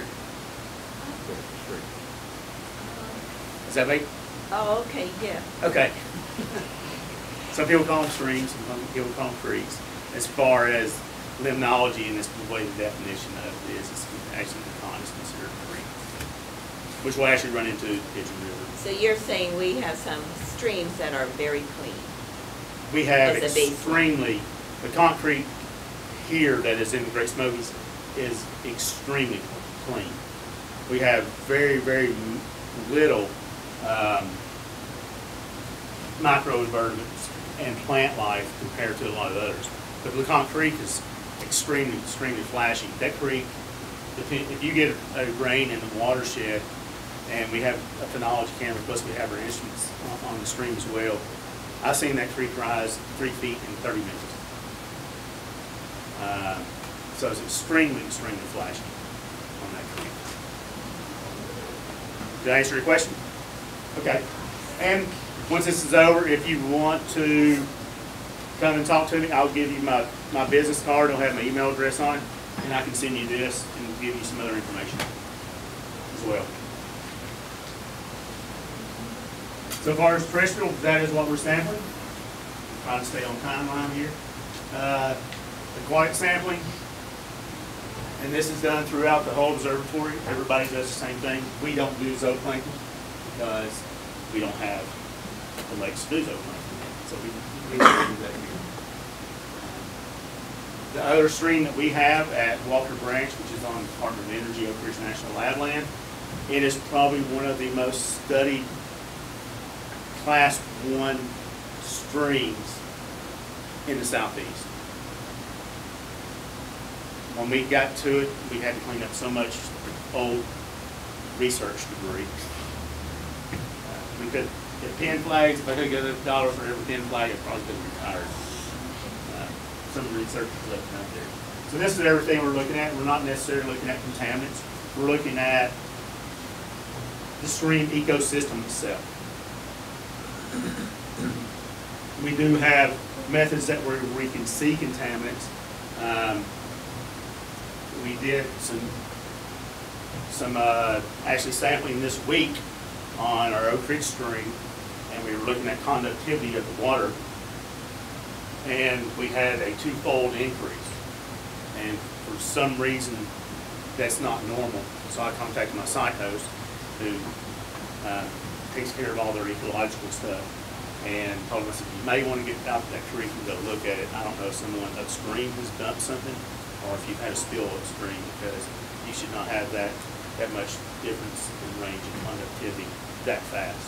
Does that make? Oh, okay, yeah. Okay. Some people call them streams, some people call them creeks. As far as limnology and this the way the definition of it is, it's actually the pond is considered a creek, which will actually run into Pigeon River. So you're saying we have some streams that are very clean? We have As a baseline. extremely, the concrete here that is in the Great Smokies is extremely clean. We have very, very little um, microinvertebrates and plant life compared to a lot of others. But the LeConte Creek is extremely, extremely flashy. That creek, if you get a rain in the watershed, and we have a phenology camera, plus we have our instruments on, on the stream as well, I've seen that creek rise three feet in thirty minutes. Uh, so it's extremely, extremely flashy on that creek. Did I answer your question? Okay. And once this is over, if you want to come and talk to me, I'll give you my, my business card. It'll have my email address on it, and I can send you this and give you some other information as well. So far as terrestrial, that is what we're sampling. I'm trying to stay on timeline here. Uh, aquatic sampling, and this is done throughout the whole observatory. Everybody does the same thing. We don't do zooplankton because we don't have the lakes to do zooplankton. So we, we don't do that here. The other stream that we have at Walker Branch, which is on the Department of Energy Oak Ridge National Lab Land, it is probably one of the most studied class one streams in the southeast. When we got to it, we had to clean up so much old research debris. Uh, we could get pin flags. If I could get a dollar for every pin flag, I'd probably been retired. Uh, some research is left out there. So this is everything we're looking at. We're not necessarily looking at contaminants. We're looking at the stream ecosystem itself. We do have methods that where we can see contaminants. Um, we did some some uh, actually sampling this week on our Oak Ridge stream, and we were looking at conductivity of the water, and we had a twofold increase. And for some reason, that's not normal. So I contacted my site host, who uh, takes care of all their ecological stuff, and told him, I said, you may want to get out to that creek and go look at it. I don't know if someone upstream has dumped something, or if you've had a spill upstream, because you should not have that, that much difference in range and conductivity that fast.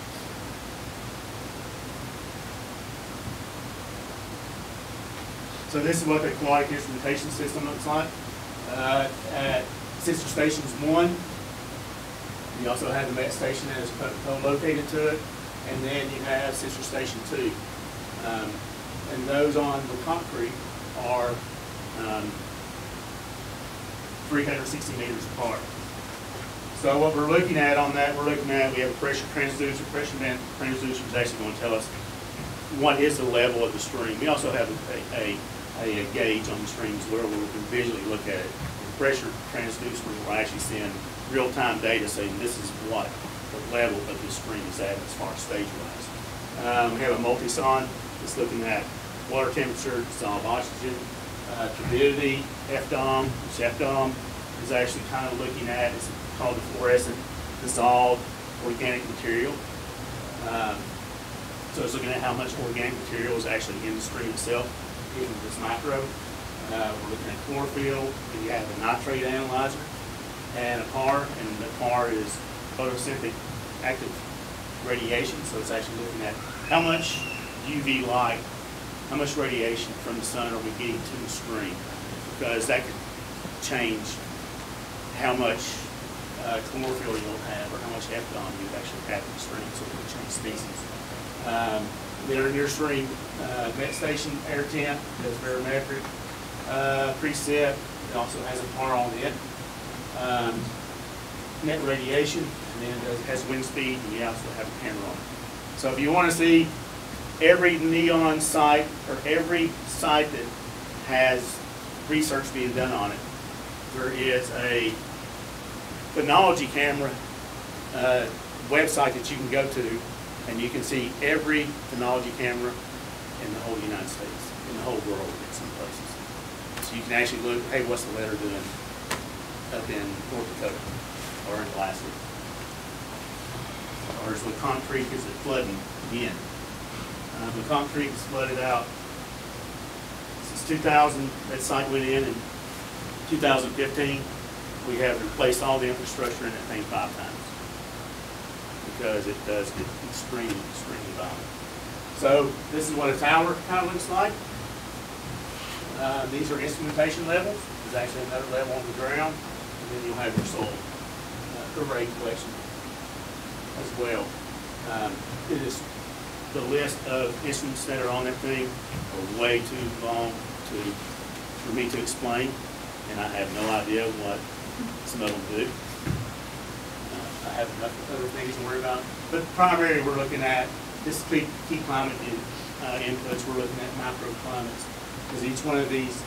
So this is what the aquatic instrumentation system looks like. Uh, at Sister Stations one, you also have the Met Station that is co-located to it, and then you have Sister Station two. Um, and those on LeConte Creek are um, three hundred sixty meters apart. So what we're looking at on that, we're looking at, we have a pressure transducer. Pressure transducer is actually going to tell us what is the level of the stream. We also have a, a, a, a gauge on the streams where we can visually look at it. The pressure transducer will actually send real-time data saying this is what the level of the stream is at as far as stage-wise. Um, we have a multi-son that's looking at water temperature, dissolved oxygen, uh, turbidity, F D O M, which F D O M is actually kind of looking at, it's called the fluorescent dissolved organic material. Um, so it's looking at how much organic material is actually in the stream itself, even if it's micro. Uh, we're looking at chlorophyll. We have a nitrate analyzer and a P A R, and the P A R is photosynthetic active radiation, so it's actually looking at how much U V light, how much radiation from the sun are we getting to the stream, because that could change how much uh, chlorophyll you'll have or how much epsilon you actually have in the stream, so it will change species. Um, then our near stream uh, net station air temp does barometric uh, precip. It also has a P A R on it. Um, net radiation, and then it does, has wind speed, and we also have a camera on it. So if you want to see every NEON site or every site that has research being done on it, there is a phenology camera uh, website that you can go to, and you can see every phenology camera in the whole United States, in the whole world in some places. So you can actually look, hey, what's the weather doing up in North Dakota or in Alaska? Or is LeConte Creek, is it flooding again? Uh, LeConte Creek is flooded out since two thousand. That site went in in two thousand fifteen. We have replaced all the infrastructure in that thing five times because it does get extremely, extremely violent. So this is what a tower kind of looks like. Uh, these are instrumentation levels. There's actually another level on the ground, and then you'll have your soil uh, array collection as well. Um, it is the list of instruments that are on that thing are way too long to for me to explain, and I have no idea what some of them do. Uh, I have enough other things to worry about. But primarily we're looking at this key, key climate in, uh, inputs. We're looking at microclimates, because each one of these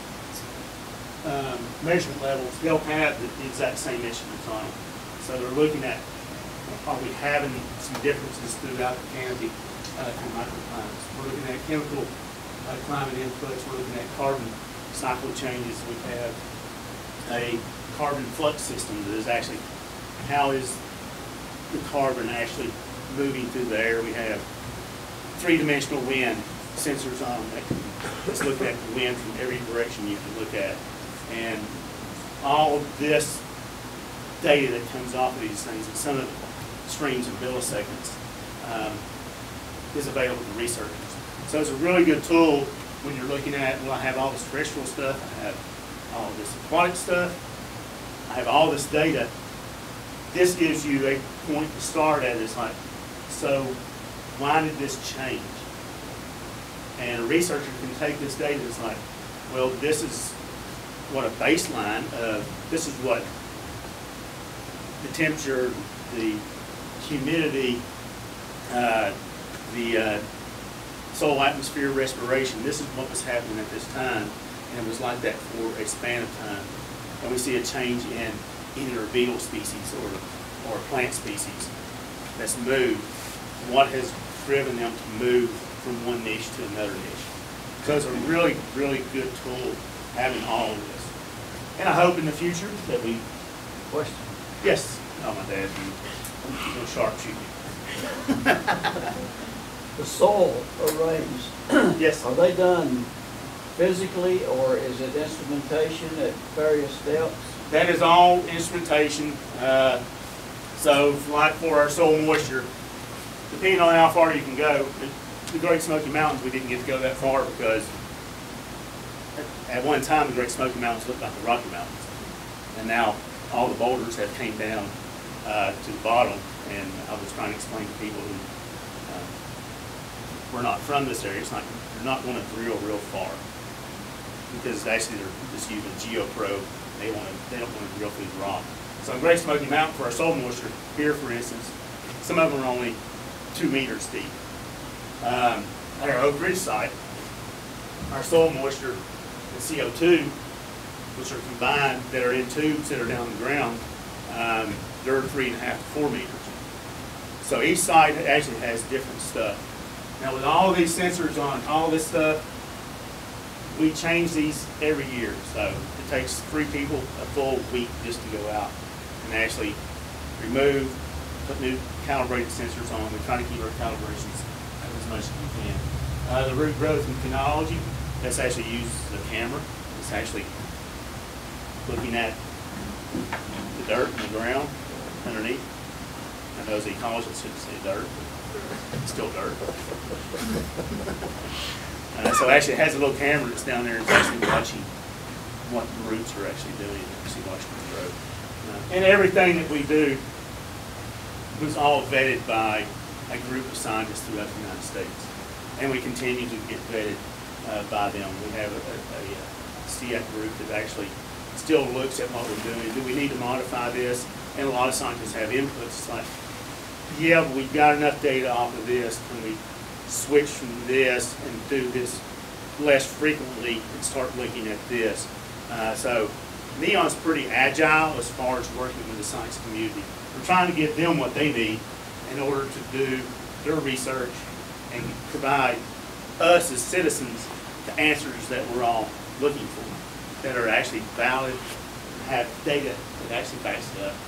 um, measurement levels, they'll have the exact same instruments on them. So they're looking at, are we having some differences throughout the canopy uh, through microclimates. We're looking at chemical uh, climate inputs. We're looking at carbon cycle changes. We have a carbon flux system that is actually, how is the carbon actually moving through the air? We have three-dimensional wind sensors on that can just look at the wind from every direction you can look at. And all of this data that comes off of these things, and some of the streams in milliseconds, um, is available to researchers. So it's a really good tool when you're looking at, well, I have all this terrestrial stuff, I have all this aquatic stuff, I have all this data. This gives you a point to start at. It's like, so why did this change? And a researcher can take this data and it's like, well, this is what a baseline of, this is what the temperature, the humidity, uh, the uh, soil atmosphere respiration, this is what was happening at this time, and it was like that for a span of time. And we see a change in either a beetle species or, or a plant species that's moved. What has driven them to move from one niche to another niche? So it's a really, really good tool having all of this. And I hope in the future that we... Question? Yes. Oh, my dad, you no sharpshooting. The soil arrays, Yes. are they done physically or is it instrumentation at various depths? That is all instrumentation. Uh, so, like for our soil moisture, depending on how far you can go, the, the Great Smoky Mountains, we didn't get to go that far because at, at one time the Great Smoky Mountains looked like the Rocky Mountains, and now all the boulders have came down uh, to the bottom. And I was trying to explain to people who uh, were not from this area, it's not, you're not going to drill real far, because actually they're just using geoprobe. They want to, they don't want to drill through the rock. So in Great Smoky Mountain, for our soil moisture here, for instance, some of them are only two meters deep. Um, at our Oak Ridge site, our soil moisture and C O two, which are combined, that are in tubes that are down the ground, um, they're three and a half to four meters. So each site actually has different stuff. Now with all of these sensors on all this stuff, we change these every year. So it takes three people a full week just to go out and actually remove, put new calibrated sensors on. We try to keep our calibrations as much as we can. Uh, the root growth and phenology, that's actually used the camera. It's actually looking at the dirt in the ground underneath. I know as ecologists shouldn't say dirt, but it's still dirt. Uh, so actually it has a little camera that's down there and it's actually watching what the roots are actually doing, actually watching them grow. Uh, and everything that we do was all vetted by a group of scientists throughout the United States. And we continue to get vetted uh, by them. We have a, a, a C F group that actually still looks at what we're doing. Do we need to modify this? And a lot of scientists have inputs. It's like, yeah, but we've got enough data off of this. Can we switch from this and do this less frequently and start looking at this? Uh, so NEON's pretty agile as far as working with the science community. We're trying to give them what they need in order to do their research and provide us as citizens the answers that we're all looking for, that are actually valid, have data that actually backs it up.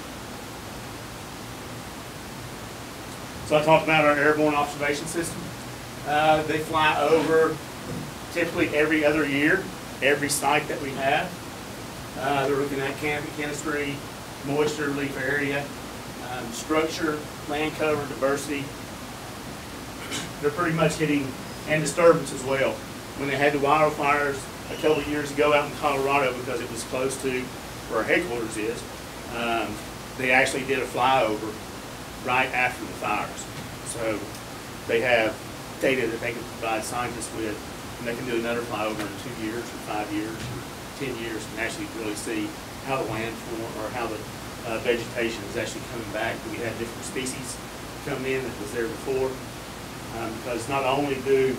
So I talked about our airborne observation system. Uh, they fly over typically every other year, every site that we have. Uh, they're looking at canopy chemistry, moisture, leaf area, um, structure, land cover, diversity. They're pretty much hitting, and disturbance as well. When they had the wildfires a couple of years ago out in Colorado, because it was close to where our headquarters is, um, they actually did a flyover right after the fires. So they have data that they can provide scientists with, and they can do another flyover in two years or five years or ten years and actually really see how the landform or how the uh, vegetation is actually coming back. We had different species come in that was there before, um, because not only do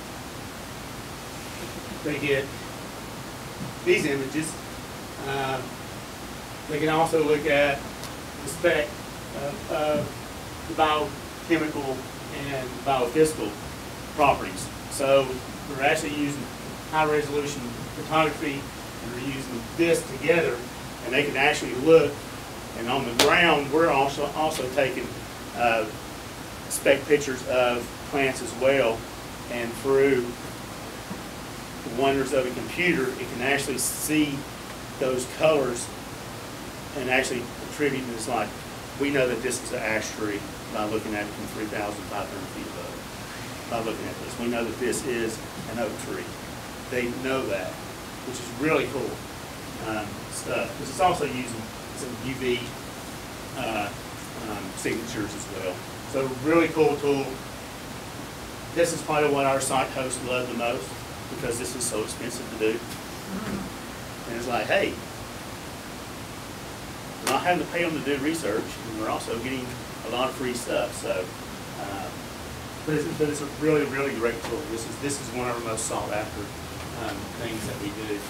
they get these images, um, they can also look at the spec of, of the biochemical and biophysical properties. So we're actually using high resolution photography, and we're using this together, and they can actually look. And on the ground, we're also also taking uh, spec pictures of plants as well, and through the wonders of a computer, it can actually see those colors and actually attribute this, like, we know that this is an ash tree by looking at it from three thousand five hundred feet above. By looking at this, we know that this is an oak tree. They know that, which is really cool um, stuff. Because it's also using some U V uh, um, signatures as well. So really cool tool. This is probably what our site hosts love the most, because this is so expensive to do. And it's like, hey, we're not having to pay them to do research, and we're also getting a lot of free stuff. So, uh, but, it's, but it's a really, really great tool. This is this is one of our most sought after um, things that we do.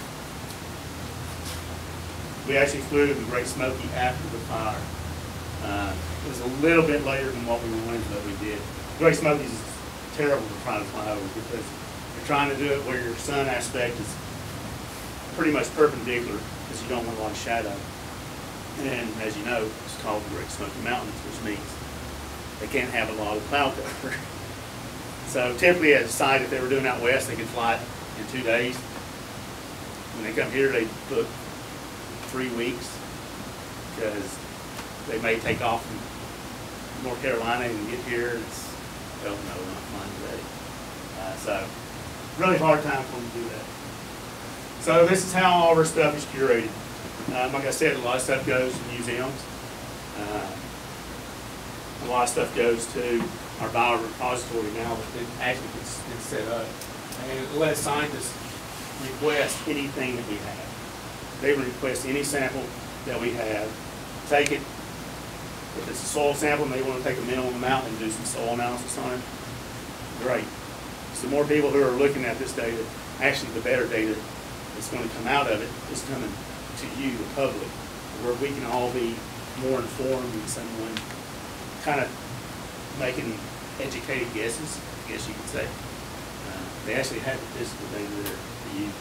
We actually flew to the Great Smoky after the fire. Uh, it was a little bit later than what we wanted, but we did. Great Smokies is terrible to try to fly over, because you're trying to do it where your sun aspect is pretty much perpendicular, because you don't want a lot of shadow. And as you know, it's called the Great Smoky Mountains, which means they can't have a lot of cloud cover. So typically at a site, if they were doing out west, they could fly it in two days. When they come here, they book three weeks, because they may take off from North Carolina and get here, and it's, oh no, we're not flying today. Uh, so really hard time for them to do that. So this is how all of our stuff is curated. Um, like I said, a lot of stuff goes to museums. Uh, a lot of stuff goes to our biorepository now that it actually gets, gets set up. And it lets scientists request anything that we have. They request any sample that we have, take it. If it's a soil sample and they want to take a minimum amount and do some soil analysis on it, great. So the more people who are looking at this data, actually the better data that's going to come out of it is coming to you, the public, where we can all be more informed and someone kind of making educated guesses, I guess you could say. Uh, they actually have the physical data there to use.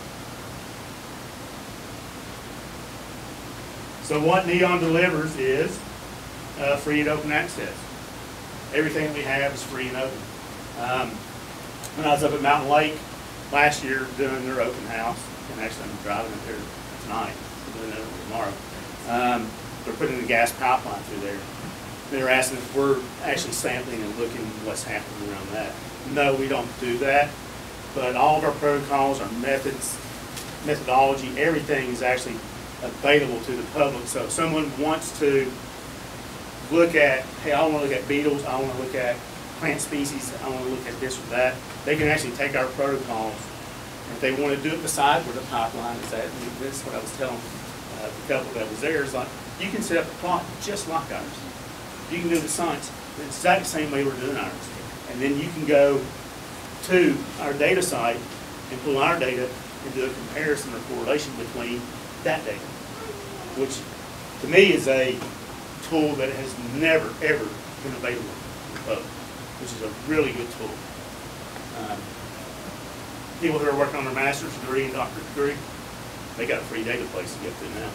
So what NEON delivers is uh, free and open access. Everything that we have is free and open. Um, when I was up at Mountain Lake last year doing their open house, and actually I'm driving up there tonight, I'm doing that tomorrow. Um, they're putting a gas pipeline through there. They're asking if we're actually sampling and looking what's happening around that. No, we don't do that, but all of our protocols, our methods, methodology, everything is actually available to the public. So if someone wants to look at, hey, I want to look at beetles, I want to look at plant species, I want to look at this or that, they can actually take our protocols. And if they want to do it beside where the pipeline is at, and this is what I was telling uh, the couple that was there, is like, you can set up a plot just like ours. You can do the science the exact same way we're doing ours. And then you can go to our data site and pull our data and do a comparison or correlation between that data, which to me is a tool that has never, ever been available to the public, which is a really good tool. Um, people who are working on their master's degree and doctorate degree, they got a free data place to get to now.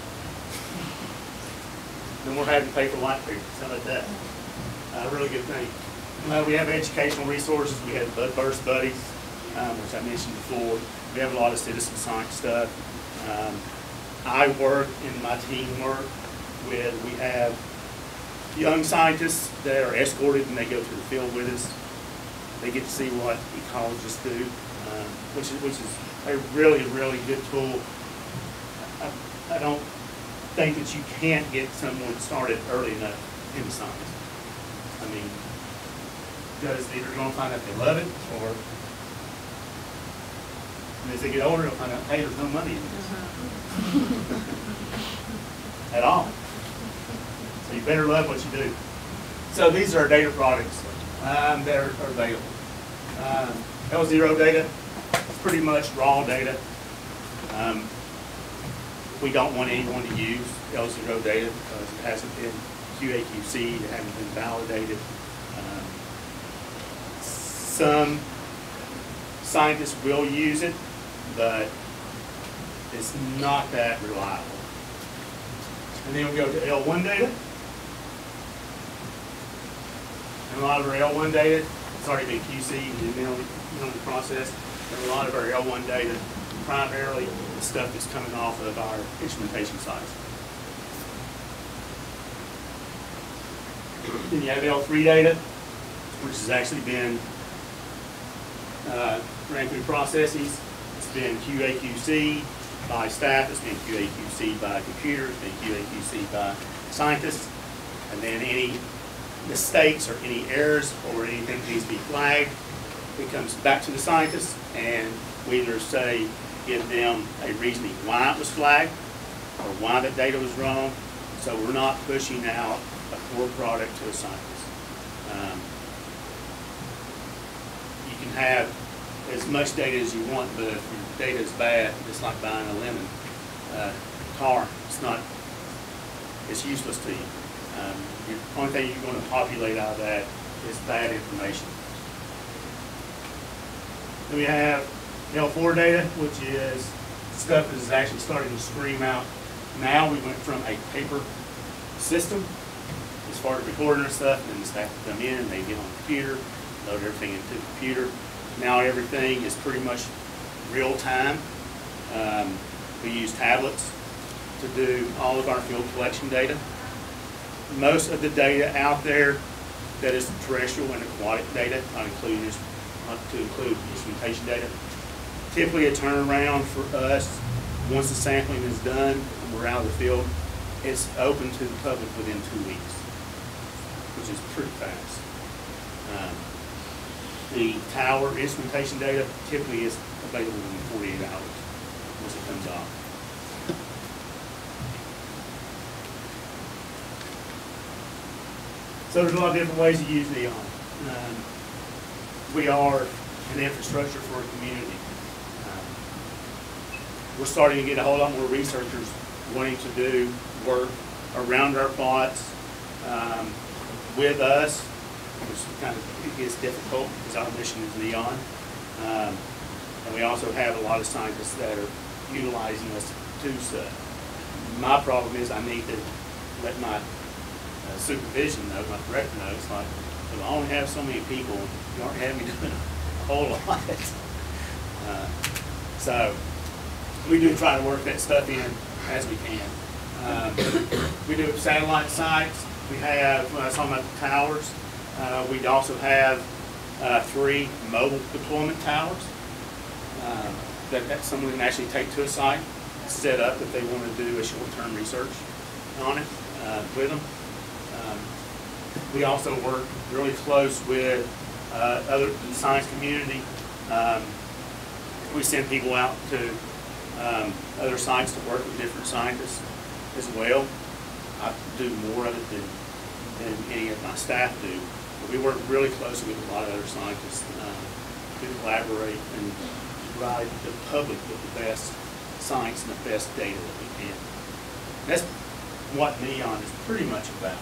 No more having to pay for light periods, how about that? A uh, really good thing. Uh, we have educational resources. We have Bud Burst Buddies, um, which I mentioned before. We have a lot of citizen science stuff. Um, I work and my team work with, we have young scientists that are escorted and they go to the field with us. They get to see what ecologists do, um, which is which is a really, really good tool. I, I don't think that you can't get someone started early enough in science. I mean, because either you're going to find out they love it, or and as they get older, they'll find out, hey, there's no money in this at all. So you better love what you do. So these are our data products um, that are, are available. Um, L zero data, it's pretty much raw data. Um, we don't want anyone to use L zero data because it hasn't been Q A Q C, it hasn't been validated. Um, some scientists will use it, but it's not that reliable. And then we go to L one data. And a lot of our L one data, it's already been Q C'd and minimally processed. And a lot of our L one data, primarily the stuff that's coming off of our instrumentation sites. Then you have L three data, which has actually been uh, ran through processes. It's been Q A Q C by staff, it's been Q A Q C by computers, it's been Q A Q C by scientists, and then any mistakes or any errors or anything that needs to be flagged, it comes back to the scientists, and we either say, give them a reasoning why it was flagged or why the data was wrong, so we're not pushing out a poor product to a scientist. Um, you can have as much data as you want, but if your data is bad, it's like buying a lemon uh, car. It's not, it's useless to you. Um, the only thing you're going to populate out of that is bad information. Then we have L four data, which is stuff that is actually starting to scream out. Now we went from a paper system as far as recording our stuff, and then the staff would come in, they get on the computer, load everything into the computer. Now everything is pretty much real time. Um, we use tablets to do all of our field collection data. Most of the data out there that is terrestrial and aquatic data, not including not to include instrumentation data, typically a turnaround for us once the sampling is done and we're out of the field, it's open to the public within two weeks, which is pretty fast. Um, the tower instrumentation data typically is available in forty-eight hours once it comes off. So there's a lot of different ways to use NEON. Um, we are an infrastructure for a community. Um, we're starting to get a whole lot more researchers wanting to do work around our plots um, with us, which kind of is difficult because our mission is NEON. Um, and we also have a lot of scientists that are utilizing us to do stuff. My problem is I need to let my Uh, supervision though, my director knows, like, well, I only have so many people, you aren't having me doing a whole lot. Uh, so, we do try to work that stuff in as we can. Um, we do satellite sites. We have, when I was talking about the towers, uh, we also have uh, three mobile deployment towers uh, that, that someone can actually take to a site, set up if they want to do a short-term research on it uh, with them. Um, we also work really close with uh, other science community. Um, we send people out to um, other sites to work with different scientists as well. I do more of it than, than any of my staff do. But we work really closely with a lot of other scientists uh, to collaborate and provide the public with the best science and the best data that we can. That's what NEON is pretty much about.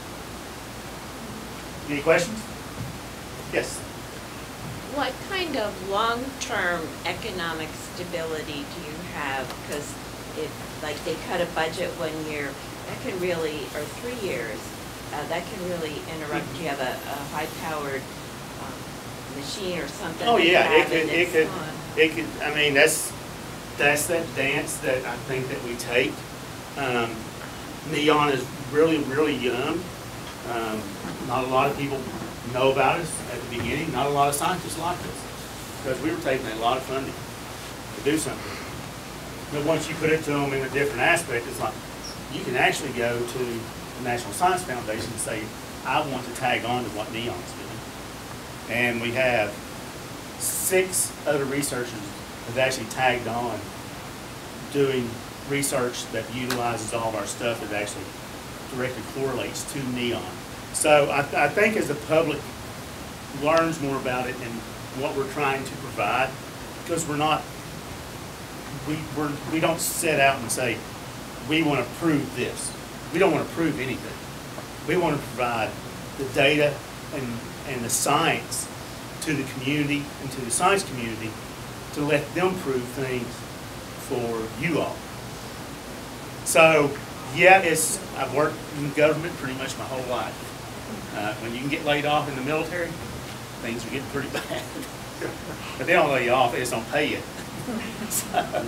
Any questions? Yes. What kind of long-term economic stability do you have? Because if, like, they cut a budget one year, that can really, or three years, uh, that can really interrupt. You have a, a high-powered um, machine or something. Oh that you yeah, it have could, and it it's could, on. it could. I mean, that's that's that dance that I think that we take. Um, NEON is really, really young. Um, not a lot of people know about us at the beginning. Not a lot of scientists like us because we were taking a lot of funding to do something. But once you put it to them in a different aspect, it's like you can actually go to the National Science Foundation and say, I want to tag on to what NEON's doing. And we have six other researchers that actually tagged on doing research that utilizes all of our stuff that actually directly correlates to NEON. So I, I think as the public learns more about it and what we're trying to provide, because we're not, we, we're, we don't set out and say, we want to prove this. We don't want to prove anything. We want to provide the data and, and the science to the community and to the science community to let them prove things for you all. So, yeah, it's, I've worked in government pretty much my whole life. Uh, when you can get laid off in the military, things are getting pretty bad. But they don't lay you off, they just don't pay you. so,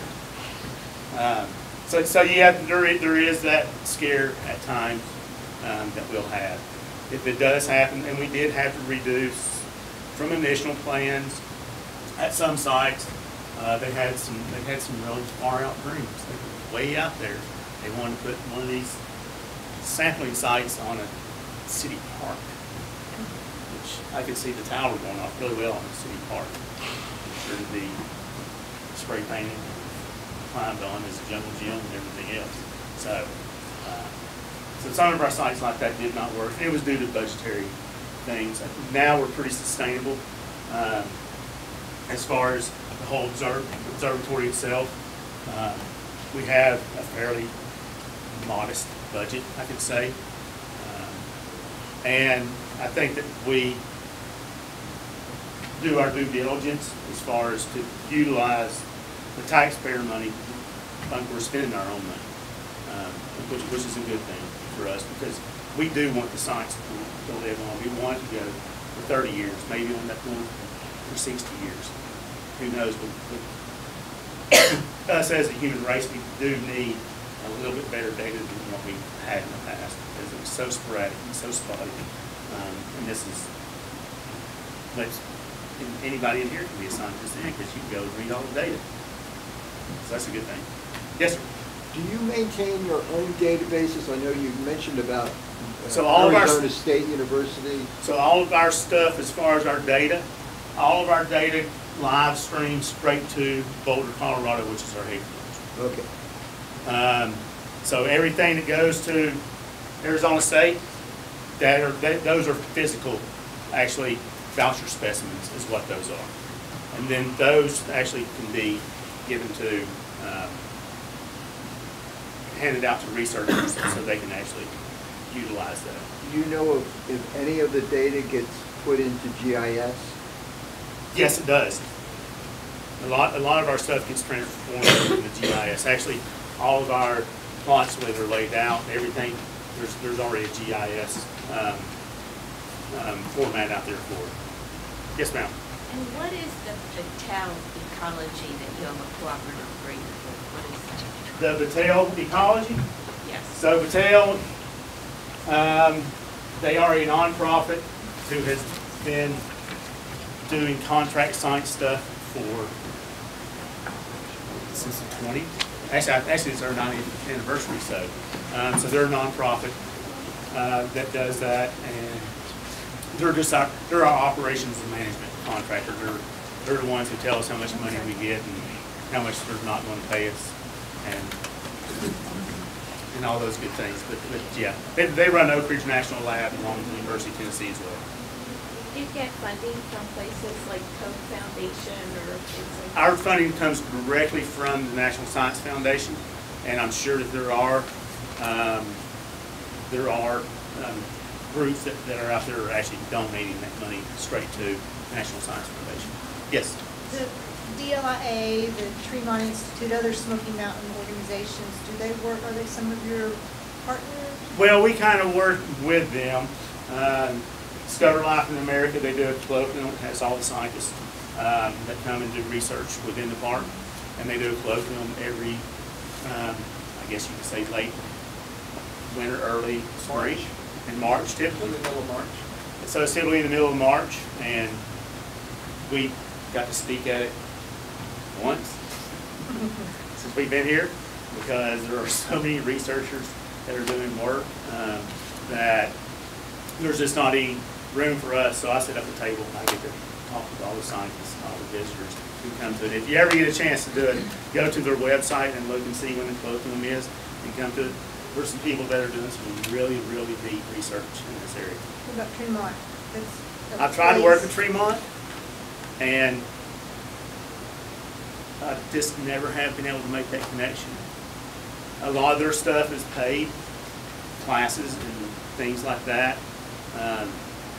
um, so, so, yeah, there is, there is that scare at times um, that we'll have. If it does happen, and we did have to reduce from initial plans at some sites, uh, they had some they had some really far out dreams. They were way out there. They wanted to put one of these sampling sites on a city park, which I could see the tower going off really well on the city park. Sure to be spray painted, climbed on as a jungle gym and everything else. So, uh, so some of our sites like that did not work. It was due to budgetary things. Now we're pretty sustainable um, as far as the whole observ observatory itself. Um, we have a fairly modest budget, I could say. Um, and I think that we do our due diligence as far as to utilize the taxpayer money like we're spending our own money, um, which, which is a good thing for us because we do want the science to, to live on. We want it to go for thirty years, maybe on that one for sixty years. Who knows? But, but us as a human race, we do need a little bit better data than what we had in the past because it was so sporadic and so spotty. Um, and this is, but anybody in here can be a scientist because you can go and read all the data. So that's a good thing. Yes, sir. Do you maintain your own databases? I know you mentioned about uh, so all Arizona of our, State University. So all of our stuff, as far as our data, all of our data live streams straight to Boulder, Colorado, which is our headquarters. Okay. Um, so everything that goes to Arizona State, that are that, those are physical, actually voucher specimens is what those are, and then those actually can be given to. Um, handed out to researchers so they can actually utilize that. Do you know if, if any of the data gets put into G I S? Yes, it does. A lot, a lot of our stuff gets transformed into G I S. Actually, all of our plots where they're laid out, everything, there's, there's already a G I S um, um, format out there for it. Yes, ma'am. And what is the Battelle Ecology that you have a cooperative agreement with? What is that? The Battelle Ecology. Yes. So Battelle, um, they are a nonprofit who has been doing contract science stuff for since the twenties. Actually, I- actually it's our ninetieth anniversary. So, um, so they're a nonprofit uh, that does that, and they're just our they're our operations and management contractor. They're they're the ones who tell us how much money we get and how much they're not going to pay us, and and all those good things. But, but yeah, they, they run Oak Ridge National Lab along with the University of Tennessee as well. Do you get funding from places like Koch Foundation or things like Our funding comes directly from the National Science Foundation, and I'm sure that there are um, there are um, groups that, that are out there are actually donating that money straight to the National Science Foundation. Yes. The D L I A, the Tremont Institute, other Smoky Mountain organizations, do they work, are they some of your partners? Well, we kind of work with them. Um, Discover Life in America, they do a colloquium that has all the scientists um, that come and do research within the park, and they do a colloquium every, um, I guess you could say late winter, early spring, in March typically. In the middle of March. So it's typically in the middle of March, and we got to speak at it once since we've been here, because there are so many researchers that are doing work um, that there's just not any room for us. So I sit up at the table and I get to talk with all the scientists, all the visitors who come to it. If you ever get a chance to do it, go to their website and look and see when the colloquium is and come to it. There's some people that are doing some really, really deep research in this area. What about Tremont? That's a I've tried to work place. with Tremont, and I just never have been able to make that connection. A lot of their stuff is paid, classes and things like that. Um,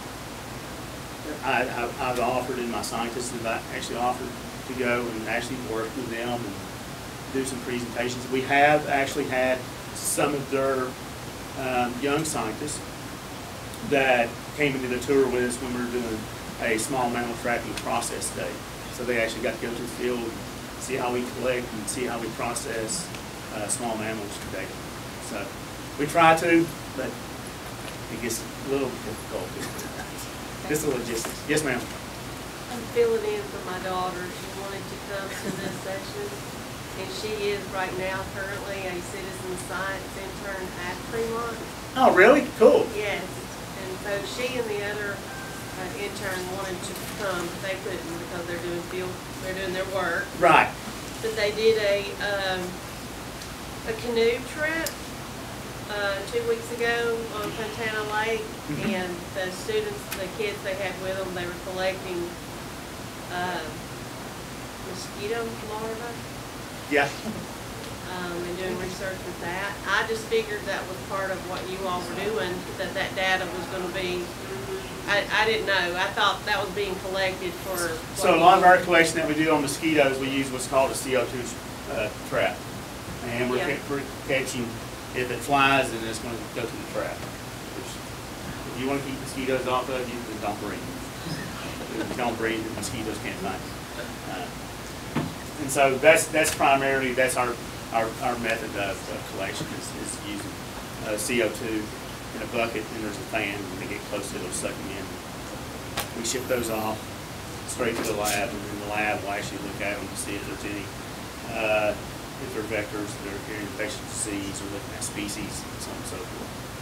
I, I've, I've offered, and my scientists have actually offered to go and actually work with them and do some presentations. We have actually had some of their um, young scientists that came into the tour with us when we were doing a small mammal tracking process day. So they actually got to go to the field and see how we collect and see how we process uh, small mammals today. So we try to, but it gets a little difficult. Just the logistics. Yes, ma'am. I'm filling in for my daughter. She wanted to come to this session, and she is right now currently a citizen science intern at Fremont. Oh, really? Cool. Yes, and so she and the other uh, intern wanted to come, but they couldn't because they're doing field, they're doing their work. Right. But they did a um, a canoe trip uh, two weeks ago on Fontana Lake, Mm-hmm. and the students, the kids they had with them, they were collecting uh, mosquito larvae Yeah. um, and doing research with that. I just figured that was part of what you all were doing, that that data was going to be. I, I didn't know. I thought that was being collected for. So a lot of our collection that we do on mosquitoes, we use what's called a C O two uh, trap. And we're, Yeah. ca- we're catching, if it flies, then it's going to go to the trap. Which, if you want to keep mosquitoes off of you, then don't breathe. If you don't breathe, the mosquitoes can't find you. Uh, and so that's that's primarily, that's our, our, our method of, of collection is, is using uh, C O two in a bucket, and there's a fan, and when they get close to it, it'll suck them in. We ship those off straight to the lab, and then the lab will actually look at them to see if there's any, uh, if they're vectors that are carrying infectious disease, or looking at species, and so on and so forth.